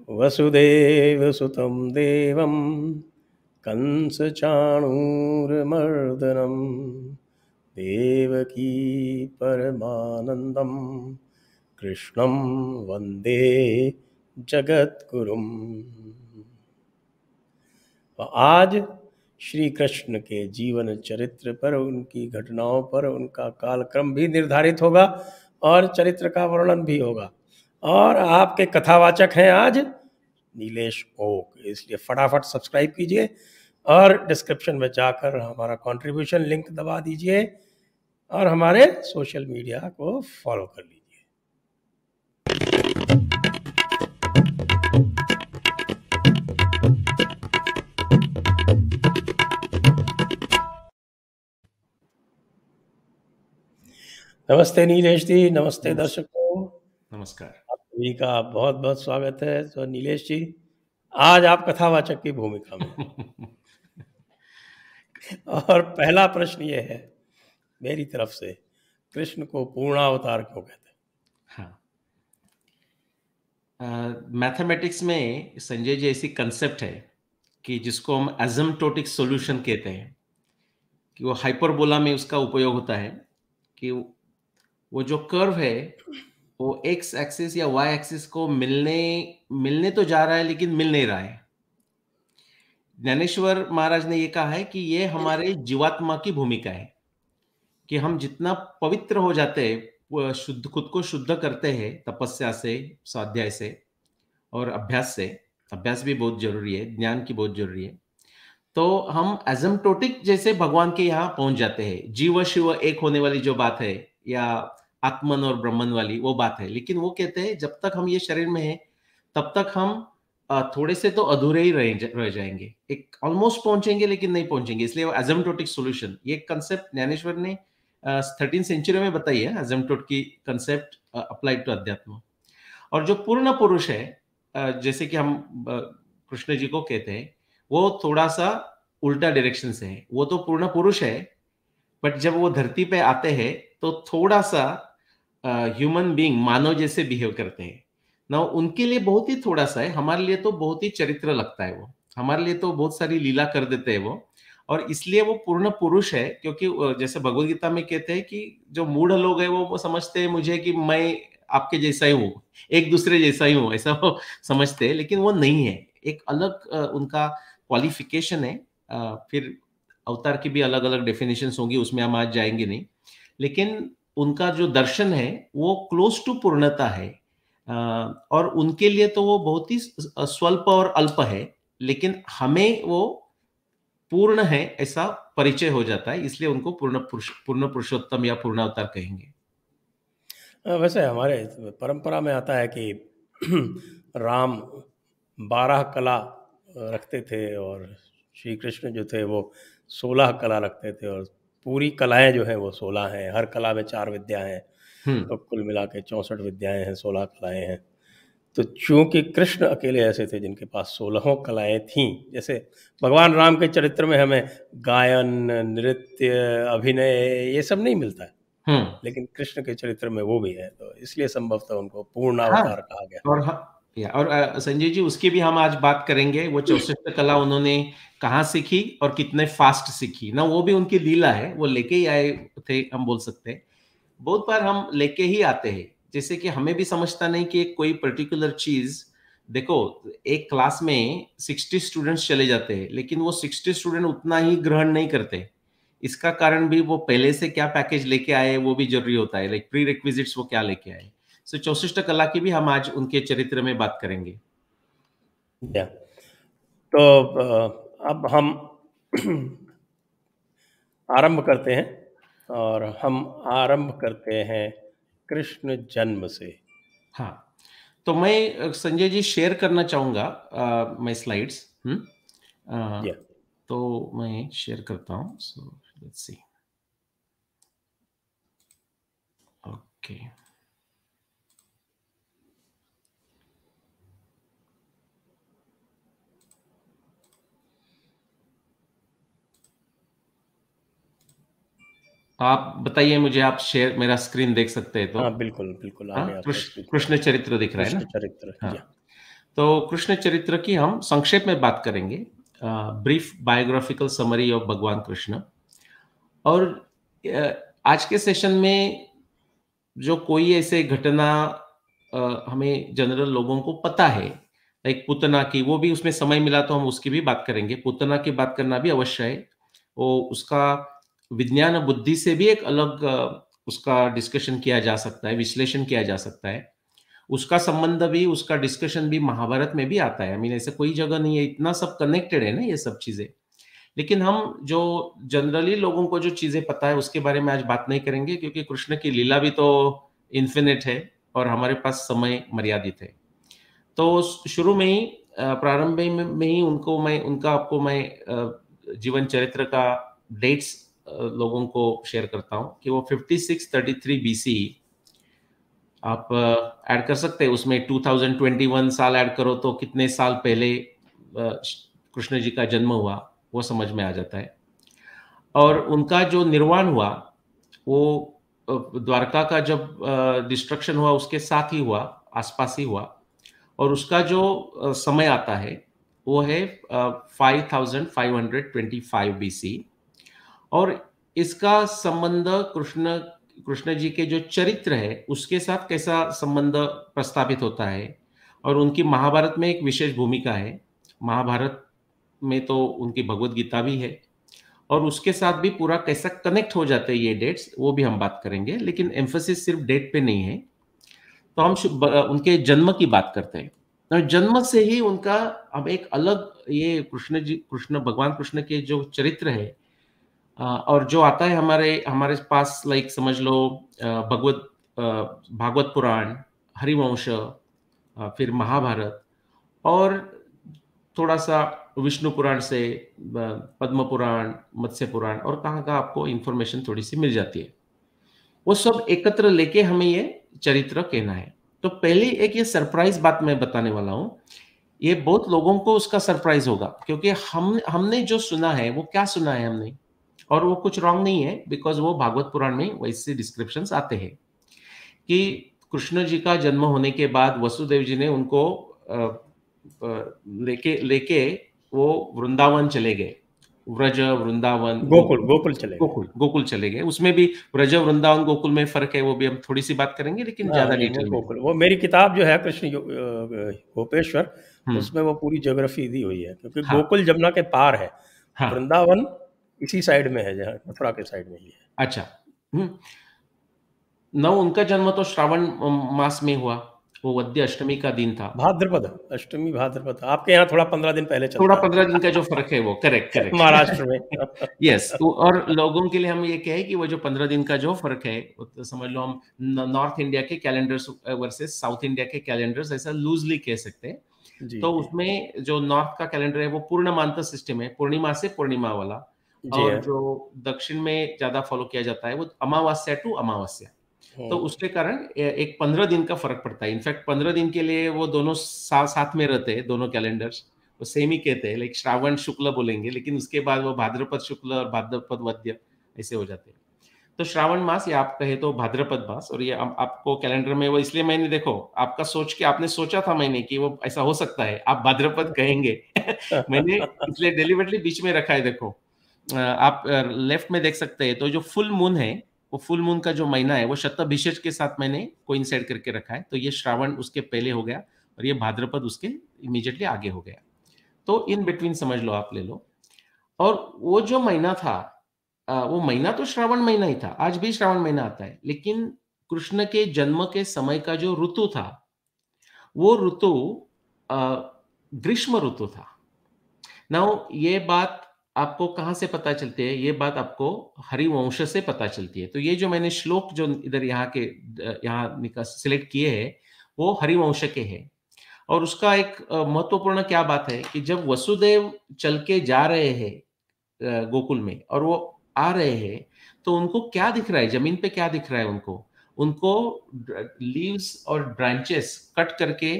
वसुदेवसुतं देवं कंसचाणूरमर्दनं देवकी परमानन्दं कृष्णं वन्दे जगद्गुरुम्। आज श्री कृष्ण के जीवन चरित्र पर, उनकी घटनाओं पर, उनका कालक्रम भी निर्धारित होगा और चरित्र का वर्णन भी होगा। और आपके कथावाचक हैं आज नीलेश ओक, इसलिए फटाफट सब्सक्राइब कीजिए और डिस्क्रिप्शन में जाकर हमारा कंट्रीब्यूशन लिंक दबा दीजिए और हमारे सोशल मीडिया को फॉलो कर लीजिए। नमस्ते नीलेश जी, नमस्ते दर्शकों, नमस्कार। आप सभी का बहुत बहुत स्वागत है। तो नीलेश जी, आज आप कथावाचक की भूमिका में और पहला प्रश्न ये है मेरी तरफ से, कृष्ण को पूर्णावतार क्यों कहते हैं? हाँ, मैथमेटिक्स में संजय जी ऐसी कंसेप्ट है कि जिसको हम एसिम्प्टोटिक सॉल्यूशन कहते हैं, कि वो हाइपरबोला में उसका उपयोग होता है कि वो जो कर्व है वो एक्स एक्सिस या वाई एक्सिस को मिलने तो जा रहा है लेकिन मिल नहीं रहा है। ज्ञानेश्वर महाराज ने ये कहा है कि ये हमारे जीवात्मा की भूमिका है कि हम जितना पवित्र हो जाते हैं, वो खुद को शुद्ध करते हैं तपस्या से, स्वाध्याय से और अभ्यास से। अभ्यास भी बहुत जरूरी है, ज्ञान की बहुत जरूरी है। तो हम एसिम्प्टोटिक जैसे भगवान के यहाँ पहुंच जाते हैं। जीव शिव एक होने वाली जो बात है, या आत्मन और ब्रह्मन वाली वो बात है। लेकिन वो कहते हैं जब तक हम ये शरीर में हैं तब तक हम थोड़े से तो अधूरे ही रह जाएंगे। एक ऑलमोस्ट पहुंचेंगे लेकिन नहीं पहुंचेंगे, इसलिए वो एसिम्प्टोटिक सॉल्यूशन, ये कंसेप्ट ज्ञानेश्वर ने 13th सेंचुरी में बताई है। एसिम्प्टोट की कंसेप्ट अप्लाइड टू अध्यात्म। और जो पूर्ण पुरुष है, जैसे कि हम कृष्ण जी को कहते हैं, वो थोड़ा सा उल्टा डायरेक्शन से है। वो तो पूर्ण पुरुष है, बट जब वो धरती पे आते हैं तो थोड़ा सा ह्यूमन बीइंग, मानव जैसे बिहेव करते हैं ना। उनके लिए बहुत ही थोड़ा सा है, हमारे लिए तो बहुत ही चरित्र लगता है। वो हमारे लिए तो बहुत सारी लीला कर देते हैं वो, और इसलिए वो पूर्ण पुरुष है। क्योंकि जैसे भगवद गीता में कहते हैं कि जो मूढ़ लोग हैं वो समझते हैं मुझे कि मैं आपके जैसा ही हूँ, एक दूसरे जैसा ही हूँ, ऐसा वो समझते हैं। लेकिन वो नहीं है, एक अलग उनका क्वालिफिकेशन है। फिर अवतार की भी अलग अलग डेफिनेशंस होंगी, उसमें हम आज जाएंगे नहीं। लेकिन उनका जो दर्शन है वो क्लोज टू पूर्णता है। और उनके लिए तो वो बहुत ही स्वल्प और अल्प है, लेकिन हमें वो पूर्ण है ऐसा परिचय हो जाता है। इसलिए उनको पूर्ण पुरुषोत्तम या पूर्ण अवतार कहेंगे। वैसे हमारे परंपरा में आता है कि राम 12 कला रखते थे और श्री कृष्ण जो थे वो 16 कला रखते थे, और पूरी कलाएं जो हैं वो 16 हैं। हर कला में 4 विद्याएं हैं, तो कुल मिला के 64 विद्याएं हैं, 16 कलाएं हैं। तो चूंकि कृष्ण अकेले ऐसे थे जिनके पास 16 कलाएं थीं, जैसे भगवान राम के चरित्र में हमें गायन, नृत्य, अभिनय ये सब नहीं मिलता है, लेकिन कृष्ण के चरित्र में वो भी है, तो इसलिए संभवतः उनको पूर्ण हाँ, अवतार कहा गया। और संजय जी उसकी भी हम आज बात करेंगे। वो 64 कला उन्होंने कहाँ सीखी और कितने फास्ट सीखी ना, वो भी उनकी लीला है। वो लेके ही आए थे, हम बोल सकते हैं। बहुत बार हम लेके ही आते हैं, जैसे कि हमें भी समझता नहीं कि कोई पर्टिकुलर चीज। देखो, एक क्लास में 60 स्टूडेंट्स चले जाते हैं, लेकिन वो 60 स्टूडेंट उतना ही ग्रहण नहीं करते। इसका कारण भी वो पहले से क्या पैकेज लेके आए वो भी जरूरी होता है, लाइक प्री रिक्विजिट्स वो क्या लेके आए। सो 64 कला की भी हम आज उनके चरित्र में बात करेंगे। तो अब हम आरंभ करते हैं, और हम आरंभ करते हैं कृष्ण जन्म से। हाँ, तो मैं संजय जी शेयर करना चाहूंगा मैं स्लाइड्स। तो मैं शेयर करता हूँ। So let's see. ओके, आप बताइए मुझे, आप शेयर मेरा स्क्रीन देख सकते हैं तो? हाँ बिल्कुल बिल्कुल, आ हाँ, गया आपका स्क्रीन। कृष्ण चरित्र दिख रहा है ना? कृष्ण चरित्र, हाँ, जी। तो कृष्ण चरित्र की हम संक्षेप में बात करेंगे, ब्रीफ बायोग्राफिकल समरी ऑफ भगवान कृष्ण। और अ, आज के सेशन में जो कोई ऐसे घटना हमें जनरल लोगों को पता है, लाइक पूतना की, वो भी उसमें समय मिला तो हम उसकी भी बात करेंगे। पूतना की बात करना भी अवश्य है। वो उसका विज्ञान बुद्धि से भी एक अलग उसका डिस्कशन किया जा सकता है, विश्लेषण किया जा सकता है। उसका संबंध भी, उसका डिस्कशन भी महाभारत में भी आता है। आई मीन ऐसे कोई जगह नहीं है, इतना सब कनेक्टेड है ना ये सब चीजें। लेकिन हम जो जनरली लोगों को जो चीजें पता है उसके बारे में आज बात नहीं करेंगे, क्योंकि कृष्ण की लीला भी तो इन्फिनिट है और हमारे पास समय मर्यादित है। तो शुरू में ही प्रारंभ में ही उनका आपको मैं जीवन चरित्र का डेट्स लोगों को शेयर करता हूं कि वो 5633 बीसी, आप ऐड कर सकते हैं उसमें 2021 साल ऐड करो तो कितने साल पहले कृष्ण जी का जन्म हुआ वो समझ में आ जाता है। और उनका जो निर्वाण हुआ वो द्वारका का जब डिस्ट्रक्शन हुआ उसके साथ ही हुआ, आसपास ही हुआ। और उसका जो समय आता है वो है 5525 बीसी। और इसका संबंध कृष्ण कृष्ण जी के जो चरित्र है उसके साथ कैसा संबंध प्रस्तावित होता है। और उनकी महाभारत में एक विशेष भूमिका है। महाभारत में तो उनकी भगवत गीता भी है, और उसके साथ भी पूरा कैसा कनेक्ट हो जाते हैं ये डेट्स, वो भी हम बात करेंगे। लेकिन एम्फोसिस सिर्फ डेट पे नहीं है। तो हम उनके जन्म की बात करते हैं। और जन्म से ही उनका अब एक अलग, ये कृष्ण भगवान कृष्ण के जो चरित्र है और जो आता है हमारे हमारे पास, लाइक समझ लो भागवत पुराण, हरिवंश, फिर महाभारत, और थोड़ा सा विष्णु पुराण से पद्म पुराण, मत्स्य पुराण, और कहाँ कहाँ आपको इंफॉर्मेशन थोड़ी सी मिल जाती है। वो सब एकत्र लेके हमें ये चरित्र कहना है। तो पहली एक ये सरप्राइज बात मैं बताने वाला हूं। ये बहुत लोगों को उसका सरप्राइज होगा, क्योंकि हमने जो सुना है वो क्या सुना है हमने, और वो कुछ रॉन्ग नहीं है, बिकॉज वो भागवत पुराण में वैसे डिस्क्रिप्शंस आते हैं कि कृष्ण जी का जन्म होने के बाद वसुदेव जी ने उनको लेके लेके वो वृंदावन चले गए। व्रज, वृंदावन, गोकुल गोकुल चले गए। गोकुल गोकुल चले गए। उसमें भी व्रज, वृंदावन, गोकुल में फर्क है, वो भी हम थोड़ी सी बात करेंगे, लेकिन हाँ ज्यादा नहीं, वो डिटेल में नहीं। गोकुल, वो मेरी किताब जो है कृष्ण गोपेश्वर, हम्म। उसमें वो पूरी ज्योग्राफी दी हुई है, क्योंकि हाँ। गोकुल जमुना के पार है। हाँ। वृंदावन इसी साइड में है, जहाँ मथुरा के साइड में ही है। अच्छा। हम्म। नौ उनका जन्म तो श्रावण मास में हुआ। वो वद्य अष्टमी का दिन था। भाद्रपद अष्टमी, भाद्रपद आपके यहाँ थोड़ा 15 दिन पहले थोड़ा चलता 15 दिन का जो फर्क है वो करेक्ट है करेक्ट। महाराष्ट्र में। यस। और लोगों के लिए हम ये कहें कि वो जो 15 दिन का जो फर्क है, वो तो समझ लो हम नॉर्थ इंडिया के कैलेंडर्स वर्सेस साउथ इंडिया के कैलेंडर्स, ऐसा लूजली कह सकते हैं। जी तो जी उसमें जो नॉर्थ का कैलेंडर है वो पूर्णमांत सिस्टम है, पूर्णिमा से पूर्णिमा वाला। जी और हाँ। जो दक्षिण में ज्यादा फॉलो किया जाता है वो अमावस्या टू अमावस्या। तो हम्म, उसके कारण एक 15 दिन का फर्क पड़ता है। इनफैक्ट 15 दिन के लिए वो दोनों साथ में रहते हैं, दोनों कैलेंडर्स वो सेम ही कहते हैं, लाइक श्रावण शुक्ल बोलेंगे, लेकिन उसके बाद वो भाद्रपद शुक्ल और भाद्रपद वद्य ऐसे हो जाते हैं। तो श्रावण मास, या आप कहे तो भाद्रपद मास, और ये आपको कैलेंडर में वो इसलिए मैंने, देखो आपका सोच के आपने सोचा था मैंने कि वो ऐसा हो सकता है आप भाद्रपद कहेंगे। मैंने इसलिए डेलिबरेटली बीच में रखा है। देखो आप लेफ्ट में देख सकते हैं, तो जो फुल मून है, वो फुल मून का जो महीना है वो शतभिषेक के साथ मैंने कोइंसाइड करके रखा है। तो ये श्रावण उसके पहले हो गया और ये भाद्रपद उसके इमीडिएटली आगे हो गया। तो इन बिटवीन समझ लो, आप ले लो। और वो जो महीना था, वो महीना तो श्रावण महीना ही था, आज भी श्रावण महीना आता है, लेकिन कृष्ण के जन्म के समय का जो ऋतु था वो ऋतु ग्रीष्म ऋतु था। नाउ ये बात आपको कहां से पता चलती है? ये बात आपको हरिवंश से पता चलती है। तो ये जो मैंने श्लोक जो इधर यहाँ सिलेक्ट किए हैं वो हरिवंश के हैं। और उसका एक महत्वपूर्ण क्या बात है कि जब वसुदेव चल के जा रहे हैं गोकुल में, और वो आ रहे हैं, तो उनको क्या दिख रहा है, जमीन पे क्या दिख रहा है उनको? उनको लीव्स और ब्रांचेस कट करके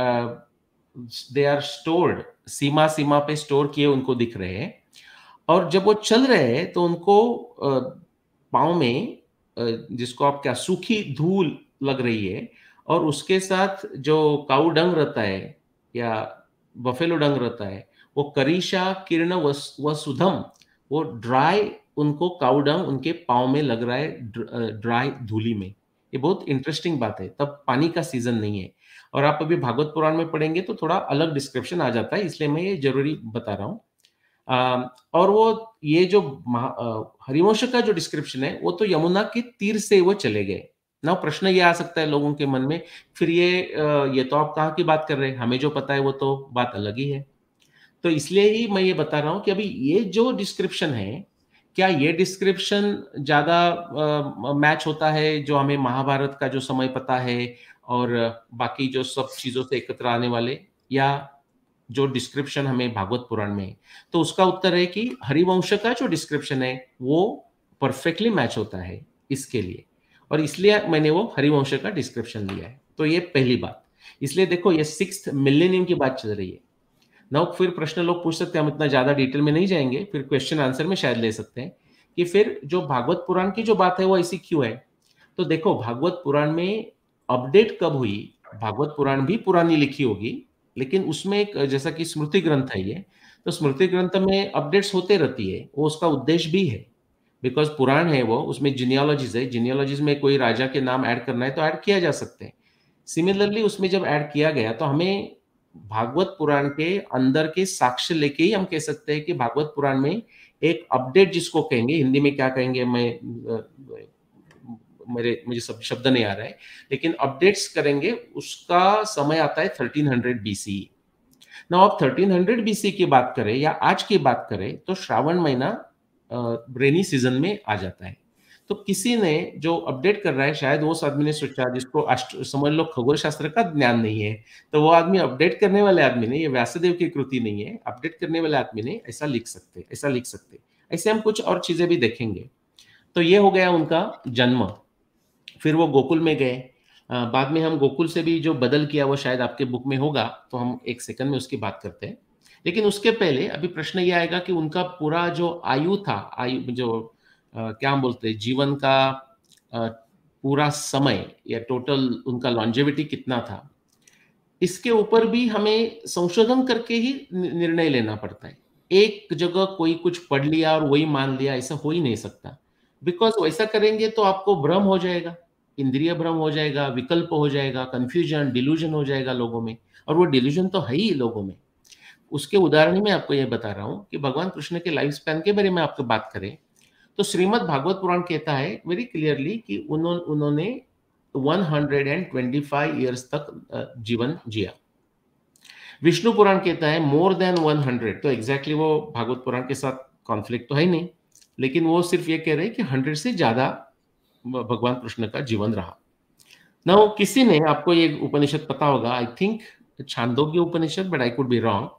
दे आर स्टोर्ड, सीमा सीमा पे स्टोर किए उनको दिख रहे हैं। और जब वो चल रहे हैं तो उनको पाँव में जिसको आप क्या, सूखी धूल लग रही है, और उसके साथ जो काऊ डंग रहता है, या बफेलो डंग रहता है, वो करीशा किरण वसुधम, वो ड्राई, उनको काउ डंग उनके पाँव में लग रहा है ड्राई धूली में। ये बहुत इंटरेस्टिंग बात है, तब पानी का सीजन नहीं है। और आप अभी भागवत पुराण में पढ़ेंगे तो थोड़ा अलग डिस्क्रिप्शन आ जाता है, इसलिए मैं ये जरूरी बता रहा हूँ। और वो ये जो हरिवंश का जो डिस्क्रिप्शन है वो तो यमुना के तीर से वो चले गए ना। प्रश्न ये आ सकता है लोगों के मन में, फिर ये तो आप कहाँ की बात कर रहे हैं, हमें जो पता है वो तो बात अलग ही है। तो इसलिए ही मैं ये बता रहा हूँ कि अभी ये जो डिस्क्रिप्शन है, क्या ये डिस्क्रिप्शन ज्यादा मैच होता है जो हमें महाभारत का जो समय पता है और बाकी जो सब चीजों से एकत्र आने वाले, या जो डिस्क्रिप्शन हमें भागवत पुराण में है? तो उसका उत्तर है कि हरिवंश का जो डिस्क्रिप्शन है वो परफेक्टली मैच होता है इसके लिए, और इसलिए मैंने वो हरिवंश का डिस्क्रिप्शन लिया है। तो ये पहली बात। इसलिए देखो, ये 6th मिलेनियम की बात चल रही है ना। फिर प्रश्न लोग पूछ सकते हैं, हम इतना ज्यादा डिटेल में नहीं जाएंगे, फिर क्वेश्चन आंसर में शायद ले सकते हैं कि फिर जो भागवत पुराण की जो बात है वो ऐसी क्यों है। तो देखो, भागवत पुराण में अपडेट कब हुई? भागवत पुराण भी पुरानी लिखी होगी, लेकिन उसमें एक जैसा कि स्मृति ग्रंथ है ये, तो स्मृति ग्रंथ में अपडेट्स होते रहती है, वो उसका उद्देश्य भी है। बिकॉज पुराण है वो, उसमें जिनियोलॉजीज है, जिनियोलॉजीज में कोई राजा के नाम ऐड करना है तो ऐड किया जा सकते हैं। सिमिलरली उसमें जब ऐड किया गया तो हमें भागवत पुराण के अंदर के साक्ष्य लेके ही हम कह सकते हैं कि भागवत पुराण में एक अपडेट, जिसको कहेंगे हिंदी में क्या कहेंगे, मुझे सब शब्द नहीं आ रहा है, लेकिन अपडेट्स करेंगे, उसका समय आता है 1300 बीसी। ना आप 1300 बीसी की बात करें या आज की बात करें तो श्रावण महीना रेनी सीजन में आ जाता है। तो किसी ने जो अपडेट कर रहा है, शायद वो उस आदमी ने सोचा जिसको समझ लो खगोल शास्त्र का ज्ञान नहीं है, तो वो आदमी अपडेट करने वाले आदमी ने, ये व्यासदेव की कृति नहीं है, अपडेट करने वाले आदमी ने ऐसा लिख सकते, ऐसा लिख सकते। ऐसे हम कुछ और चीजें भी देखेंगे। तो ये हो गया उनका जन्म। फिर वो गोकुल में गए। बाद में हम गोकुल से भी जो बदल किया वो शायद आपके बुक में होगा, तो हम एक सेकंड में उसकी बात करते हैं। लेकिन उसके पहले अभी प्रश्न ये आएगा कि उनका पूरा जो आयु था, आयु जो क्या हम बोलते हैं, जीवन का पूरा समय या टोटल उनका लॉन्जेविटी कितना था, इसके ऊपर भी हमें संशोधन करके ही निर्णय लेना पड़ता है। एक जगह कोई कुछ पढ़ लिया और वही मान लिया, ऐसा हो ही नहीं सकता। बिकॉज वैसा करेंगे तो आपको भ्रम हो जाएगा, इंद्रिय भ्रम हो जाएगा, विकल्प हो जाएगा, कंफ्यूजन, डिल्यूजन हो जाएगा लोगों में, और वो डिल्यूजन तो है ही लोगों में। उसके उदाहरण में आपको ये बता रहा हूँ कि भगवान कृष्ण के लाइफ स्पैन के बारे में आपको बात करें तो श्रीमद् भागवत पुराण कहता है वेरी क्लियरली कि उन्होंने 125 ईयर्स तक जीवन जिया। विष्णु पुराण कहता है मोर देन 100, तो एग्जैक्टली वो भागवत पुराण के साथ कॉन्फ्लिक्ट तो है ही नहीं, लेकिन वो सिर्फ ये कह रहे हैं कि 100 से ज्यादा भगवान कृष्ण का जीवन रहा ना। किसी ने, आपको ये उपनिषद पता होगा, I think Chhandogya Upanishad, but I could be wrong,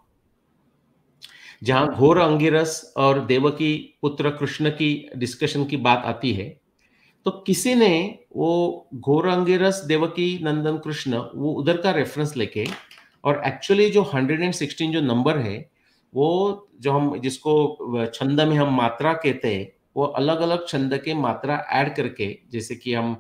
जहां घोर अंगिरस और देवकी पुत्र कृष्ण की डिस्कशन की बात आती है, तो किसी ने वो घोर अंगिरस देवकी नंदन कृष्ण वो उधर का रेफरेंस लेके, और एक्चुअली जो 116 जो नंबर है, वो जो हम जिसको छंद में हम मात्रा कहते हैं, वो अलग अलग छंद के मात्रा ऐड करके, जैसे कि हम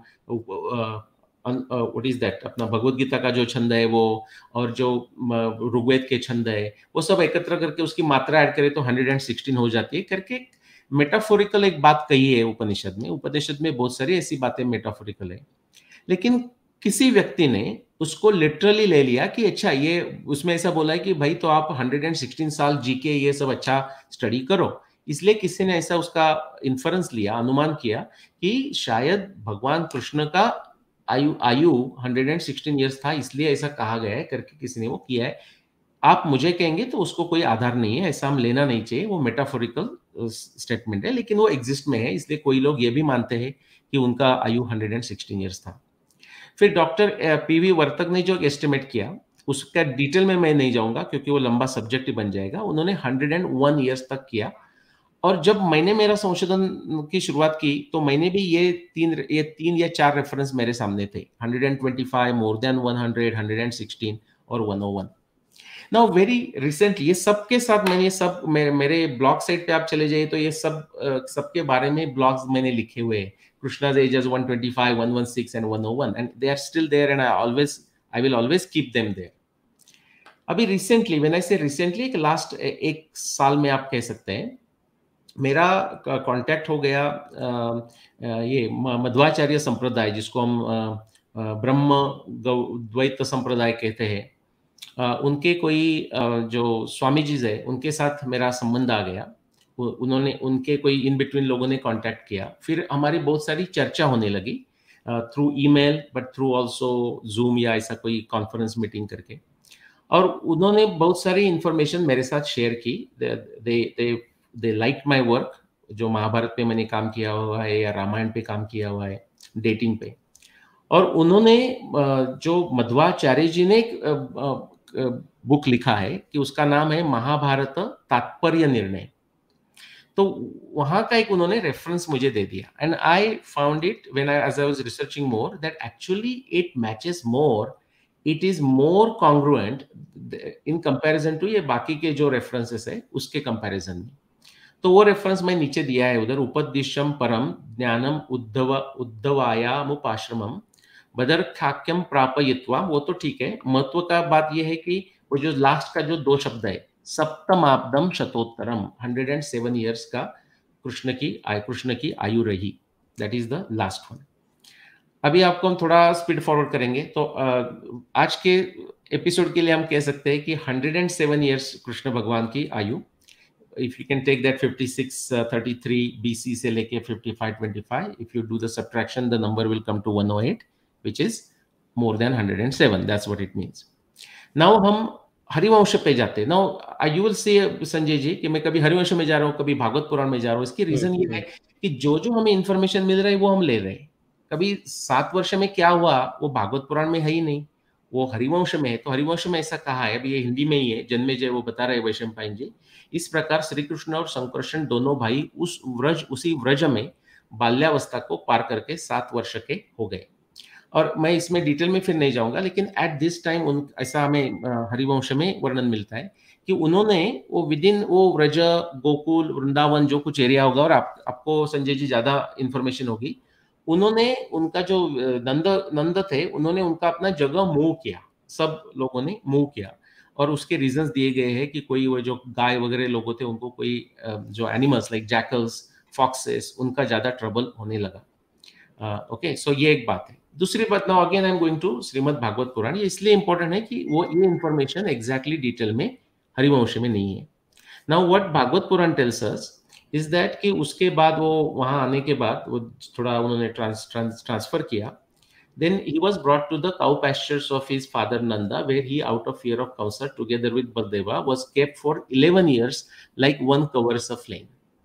व्हाट इज दैट, अपना भगवत गीता का जो छंद है वो, और जो ऋग्वेद के छंद है, वो सब एकत्र करके उसकी मात्रा ऐड करें तो 116 हो जाती है करके मेटाफोरिकल एक बात कही है उपनिषद में। उपनिषद में बहुत सारी ऐसी बातें मेटाफोरिकल है, लेकिन किसी व्यक्ति ने उसको लिटरली ले लिया कि अच्छा, ये उसमें ऐसा बोला है कि भाई तो आप 116 साल जी के ये सब अच्छा स्टडी करो, इसलिए किसी ने ऐसा उसका इन्फरेंस लिया, अनुमान किया कि शायद भगवान कृष्ण का आयु 116 ईयर्स था, इसलिए ऐसा कहा गया है करके किसी ने वो किया है। आप मुझे कहेंगे तो उसको कोई आधार नहीं है, ऐसा हम लेना नहीं चाहिए, वो मेटाफोरिकल स्टेटमेंट है, लेकिन वो एग्जिस्ट में है, इसलिए कोई लोग ये भी मानते हैं कि उनका आयु 116 ईयर्स था। फिर डॉक्टर पीवी वर्तक ने जो एस्टिमेट किया, उसका डिटेल में मैं नहीं जाऊंगा क्योंकि वो लंबा सब्जेक्ट ही बन जाएगा। उन्होंने 101 ईयर्स तक किया, और जब मैंने मेरा संशोधन की शुरुआत की तो मैंने भी ये तीन या चार रेफरेंस मेरे सामने थे, 125, मोर देन 100, 116 और 101। नाउ वेरी रिसेंटली ये सब के साथ मैंने सब मेरे ब्लॉग साइट पे आप चले जाइए तो ये सब सबके बारे में ब्लॉग्स मैंने लिखे हुए हैं। Krishna's ages 125, 116 and 101, and they are still there, and I will always keep them there. अभी recently, when I say recently, एक लास्ट एक साल में आप कह सकते हैं, मेरा कांटेक्ट हो गया ये मध्वाचार्य संप्रदाय, जिसको हम ब्रह्म द्वैत संप्रदाय कहते हैं। उनके कोई जो स्वामी जी है, उनके साथ मेरा संबंध आ गया। उन्होंने, उनके कोई इन बिटवीन लोगों ने कांटेक्ट किया, फिर हमारी बहुत सारी चर्चा होने लगी through email, but through also Zoom या ऐसा कोई कॉन्फ्रेंस मीटिंग करके। और उन्होंने बहुत सारी इंफॉर्मेशन मेरे साथ शेयर की। दे लाइक माय वर्क, जो महाभारत पे मैंने काम किया हुआ है या रामायण पे काम किया हुआ है, डेटिंग पे। और उन्होंने जो मध्वाचार्य जी ने एक बुक लिखा है कि उसका नाम है महाभारत तात्पर्य निर्णय। तो वहां का एक उन्होंने रेफरेंस मुझे दे दिया, and I found it when I as I was researching more that actually it matches more, it is more congruent in comparison to ये बाकी के जो रेफरेंसेस है उसके कंपैरिजन में। तो वो रेफरेंस मैं नीचे दिया है उधर, उपदिशम परम ज्ञानम उद्धवायामुपाश्रमम बदरखाक्यम प्रापयित्वा, वो तो ठीक है। महत्व का बात यह है कि वो जो लास्ट का जो दो शब्द है, सप्तमाब्दम शतोत्तरम, 107 ईयर्स का कृष्ण की आयु रही, that is the last one. अभी आपको हम थोड़ा स्पीड फॉरवर्ड करेंगे, तो आज के एपिसोड के लिए हम कह सकते हैं कि 107 ईयर्स कृष्ण भगवान की आयु। If you can take that 5633 BC से लेके 5525, if you do the subtraction the number will come to 108, which is more than 107. That's what it means. Now हम हरिवंश पे जाते हैं। Now you will see Sanjay ji कि मैं कभी हरिवंश में जा रहा हूँ, कभी भागवत पुराण में जा रहा हूँ। इसकी रीजन ये है कि जो जो हमें इंफॉर्मेशन मिल रहा है वो हम ले रहे हैं। कभी 7 वर्ष में क्या हुआ वो भागवत पुराण में है ही नहीं, वो हरिवंश में है। तो हरिवंश में ऐसा कहा है, अभी ये हिंदी में ही है, जन्मेजय वो बता रहे वैशंपायन जी। इस प्रकार श्री कृष्ण और संकर्षण दोनों भाई उसी व्रज में बाल्यावस्था को पार करके 7 वर्ष के हो गए। और मैं इसमें डिटेल में फिर नहीं जाऊंगा, लेकिन एट दिस टाइम उन ऐसा हमें हरिवंश में वर्णन मिलता है कि उन्होंने वो विदिन वो व्रज, गोकुल, वृंदावन जो कुछ एरिया होगा, और आपको संजय जी ज्यादा इंफॉर्मेशन होगी, उन्होंने उनका जो नंद थे, उन्होंने उनका अपना जगह मूव किया, सब लोगों ने मूव किया। और उसके रीजंस दिए गए हैं कि कोई वो जो गाय वगैरह लोगों थे, उनको कोई जो एनिमल्स लाइक जैकल्स, फॉक्सेस, उनका ज्यादा ट्रबल होने लगा। ओके, सो ये एक बात है। दूसरी बात, now again I am going to Shrimad Bhagavata Purana. ये इसलिए इंपॉर्टेंट है कि वो ये इंफॉर्मेशन एग्जैक्टली डिटेल में हरिवंश में नहीं है। Now what Bhagavata Purana tells us is that कि उसके बाद वो वहां आने के बाद वो थोड़ा उन्होंने ट्रांसफर किया। Then he was brought to the cow pastures of his father Nanda, where he, out of fear of Kamsa, together with Baldeva, was kept for 11 years, like one covers a flame.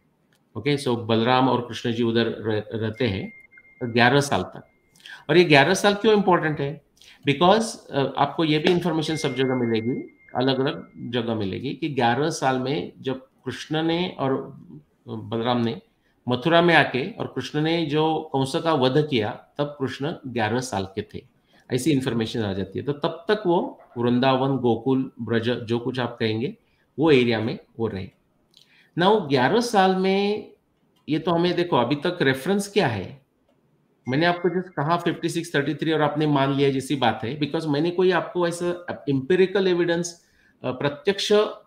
Okay, so Balram और कृष्ण जी उधर रहते हैं 11 साल तक। और ये 11 साल क्यों इंपॉर्टेंट है? बिकॉज आपको ये भी इंफॉर्मेशन सब जगह मिलेगी, अलग अलग जगह मिलेगी, कि 11 साल में जब कृष्ण ने और बलराम ने मथुरा में आके और कृष्ण ने जो कंस का वध किया, तब कृष्ण 11 साल के थे, ऐसी इंफॉर्मेशन आ जाती है। तो तब तक वो वृंदावन, गोकुल, ब्रज, जो कुछ आप कहेंगे वो एरिया में वो रहे। नाउ 11 साल में ये तो हमें देखो, अभी तक रेफरेंस क्या है? मैंने आपको जस्ट कहा 5633 और आपने मान लिया जैसी बात है, बिकॉज मैंने कोई आपको ऐसा इंपेरिकल एविडेंस, प्रत्यक्ष,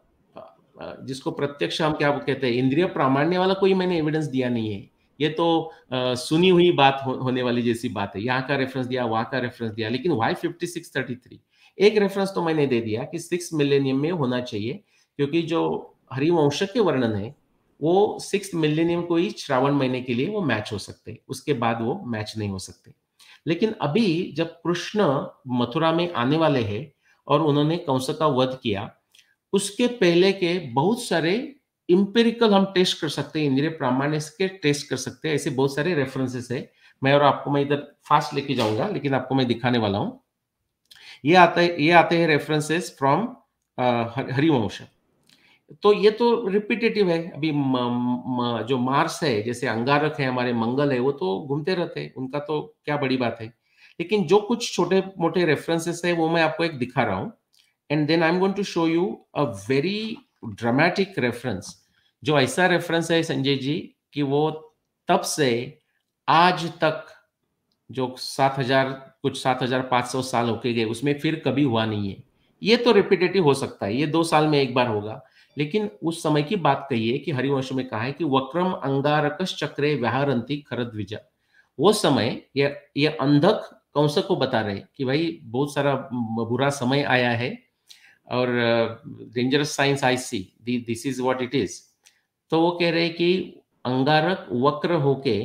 जिसको प्रत्यक्ष हम क्या कहते हैं, इंद्रिय प्रामाण्य वाला कोई मैंने एविडेंस दिया नहीं है। ये तो सुनी हुई बात होने वाली जैसी बात है। यहाँ का रेफरेंस दिया, वहां का रेफरेंस दिया, लेकिन वाई 5633? एक रेफरेंस तो मैंने दे दिया कि 6 मिलेनियम में होना चाहिए, क्योंकि जो हरिवंश के वर्णन है वो 6 मिलेनियम को ही श्रावण महीने के लिए वो मैच हो सकते हैं, उसके बाद वो मैच नहीं हो सकते। लेकिन अभी जब कृष्ण मथुरा में आने वाले हैं और उन्होंने कंस का वध किया, उसके पहले के बहुत सारे इंपेरिकल हम टेस्ट कर सकते हैं, इंद्रिय प्रामाण्य के टेस्ट कर सकते हैं, ऐसे बहुत सारे रेफरेंसेस है। मैं इधर फास्ट लेके जाऊंगा, लेकिन आपको मैं दिखाने वाला हूं। ये आते हैं रेफरेंसेस फ्रॉम हरिवंश। तो ये तो रिपीटेटिव है। अभी जो मार्स है, जैसे अंगारक है, हमारे मंगल है, वो तो घूमते रहते हैं, उनका तो क्या बड़ी बात है। लेकिन जो कुछ छोटे मोटे रेफरेंसेस है वो मैं आपको एक दिखा रहा हूं, and then I am going to show you a very dramatic reference. जो ऐसा रेफरेंस है संजय जी कि वो तब से आज तक जो 7,500 साल होके गए, उसमें फिर कभी हुआ नहीं है। ये तो रिपीटेटिव हो सकता है, ये 2 साल में एक बार होगा। लेकिन उस समय की बात कही है कि हरिवंश में कहा है कि वक्रम अंगारकश चक्रे व्याहरंती खरद्विजा। वो समय ये अंधक कंस को बता रहे कि भाई बहुत सारा बुरा समय आया है और dangerous science I see, this is what it is. तो वो कह रहे कि अंगारक वक्र होके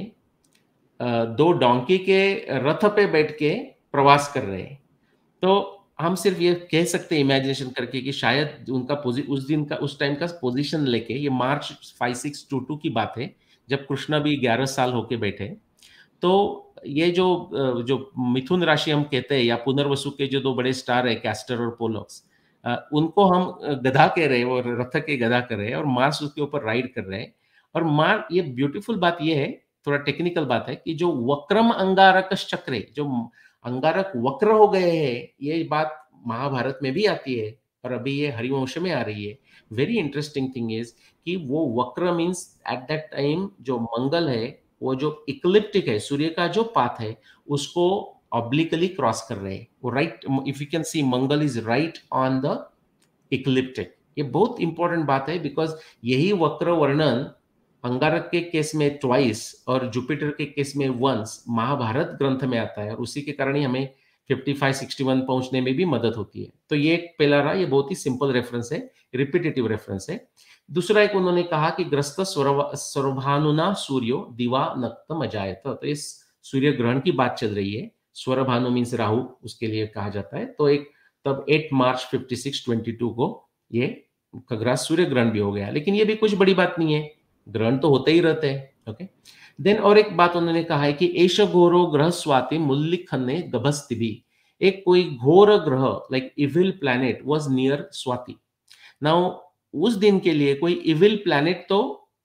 दो डोंकी के रथ पे बैठ के प्रवास कर रहे हैं। तो हम सिर्फ ये कह सकते हैं इमेजिनेशन करके कि शायद उनका उस दिन का उस टाइम का पोजीशन लेके, ये मार्च 5622 की बात है, जब कृष्ण भी 11 साल होके बैठे। तो ये जो मिथुन राशि हम कहते हैं या पुनर्वसु के जो दो बड़े स्टार है कैस्टर और पोलक्स, उनको हम गधा कह रहे हैं और रथ के गधा कर रहे हैं और मार्स उसके ऊपर राइड कर रहे हैं। और मार ये ब्यूटीफुल बात ये है, थोड़ा टेक्निकल बात है कि जो वक्रम अंगारक चक्रे, जो अंगारक वक्र हो गए हैं, ये बात महाभारत में भी आती है और अभी ये हरिवंश में आ रही है। वेरी इंटरेस्टिंग थिंग इज कि वो वक्र मीन्स एट दैट टाइम जो मंगल है वो जो इक्लिप्टिक है, सूर्य का जो पाथ है उसको ऑब्लिकली क्रॉस कर रहे हैं। वो right, if you can see Mangal is right on the ecliptic. ये बहुत इंपॉर्टेंट बात है बिकॉज यही वक्र वर्णन अंगारक के केस में ट्वाइस और जुपिटर के केस में वंस महाभारत ग्रंथ में आता है और उसी के कारण ही हमें 55-61 पहुंचने में भी मदद होती है। तो ये एक पहला रहा, ये बहुत ही सिंपल रेफरेंस है, रिपीटेटिव रेफरेंस है। दूसरा एक उन्होंने कहा कि ग्रस्त स्वरभानुना सूर्यो दिवा नक्तम अजायत। तो इस सूर्य ग्रहण की बात चल रही है, स्वरभानु मीन्स राहु उसके लिए कहा जाता है। तो एक तब 8 मार्च 5622 को ये खग्रास सूर्य ग्रहण भी हो गया। लेकिन ये भी कुछ बड़ी बात नहीं है, ग्रहण तो होते ही रहते हैं। ओके, देन और एक बात उन्होंने कहा है कि एश घोरो ग्रह स्वाति मुल्लिखन्ने गभस्ति भी। एक कोई घोर ग्रह like evil planet was near Swati. Now उस दिन के लिए कोई इविल प्लैनेट तो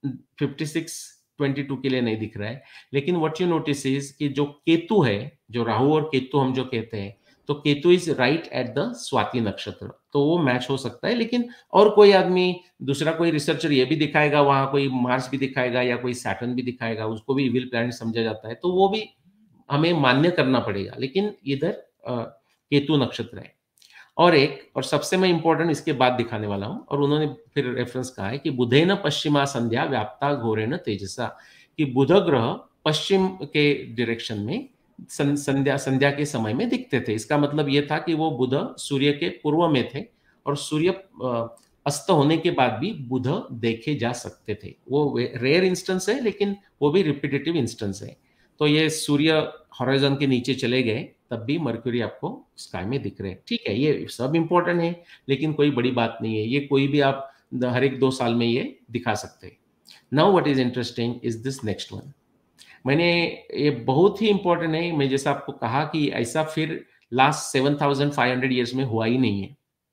5622 के लिए नहीं दिख रहा है, लेकिन व्हाट यू नोटिस इज कि जो केतु है, जो राहु और केतु हम जो कहते हैं, तो Ketu is right at the Swati nakshatra, तो वो मैच हो सकता है। लेकिन और कोई आदमी, दूसरा कोई रिसर्चर ये भी दिखाएगा, वहां कोई मार्स भी दिखाएगा या कोई सैटर्न भी दिखाएगा, उसको भी इविल प्लैनेट समझा जाता है, तो वो भी हमें मान्य करना पड़ेगा। लेकिन इधर केतु नक्षत्र है। और सबसे मैं इंपॉर्टेंट इसके बाद दिखाने वाला हूं, और उन्होंने फिर रेफरेंस कहा है कि बुधेन पश्चिमा संध्या व्याप्ता घोरेण तेजसा, कि बुध ग्रह पश्चिम के डायरेक्शन में संध्या के समय में दिखते थे। इसका मतलब यह था कि वो बुध सूर्य के पूर्व में थे और सूर्य अस्त होने के बाद भी बुध देखे जा सकते थे। वो रेयर इंस्टेंस है, लेकिन वो भी रिपीटेटिव इंस्टेंस है। तो ये सूर्य हॉराइजन के नीचे चले गए तब भी मर्क्यूरी आपको स्काई में दिख रहे हैं। ठीक है, ये सब इंपॉर्टेंट है, लेकिन कोई बड़ी बात नहीं है, ये कोई भी आप हर एक 2 साल में ये दिखा सकते हैं। Now what is interesting is this next one. मैंने ये बहुत ही इंपॉर्टेंट है, मैं जैसा आपको कहा कि ऐसा फिर लास्ट 7500 ईयर्स में हुआ ही नहीं है।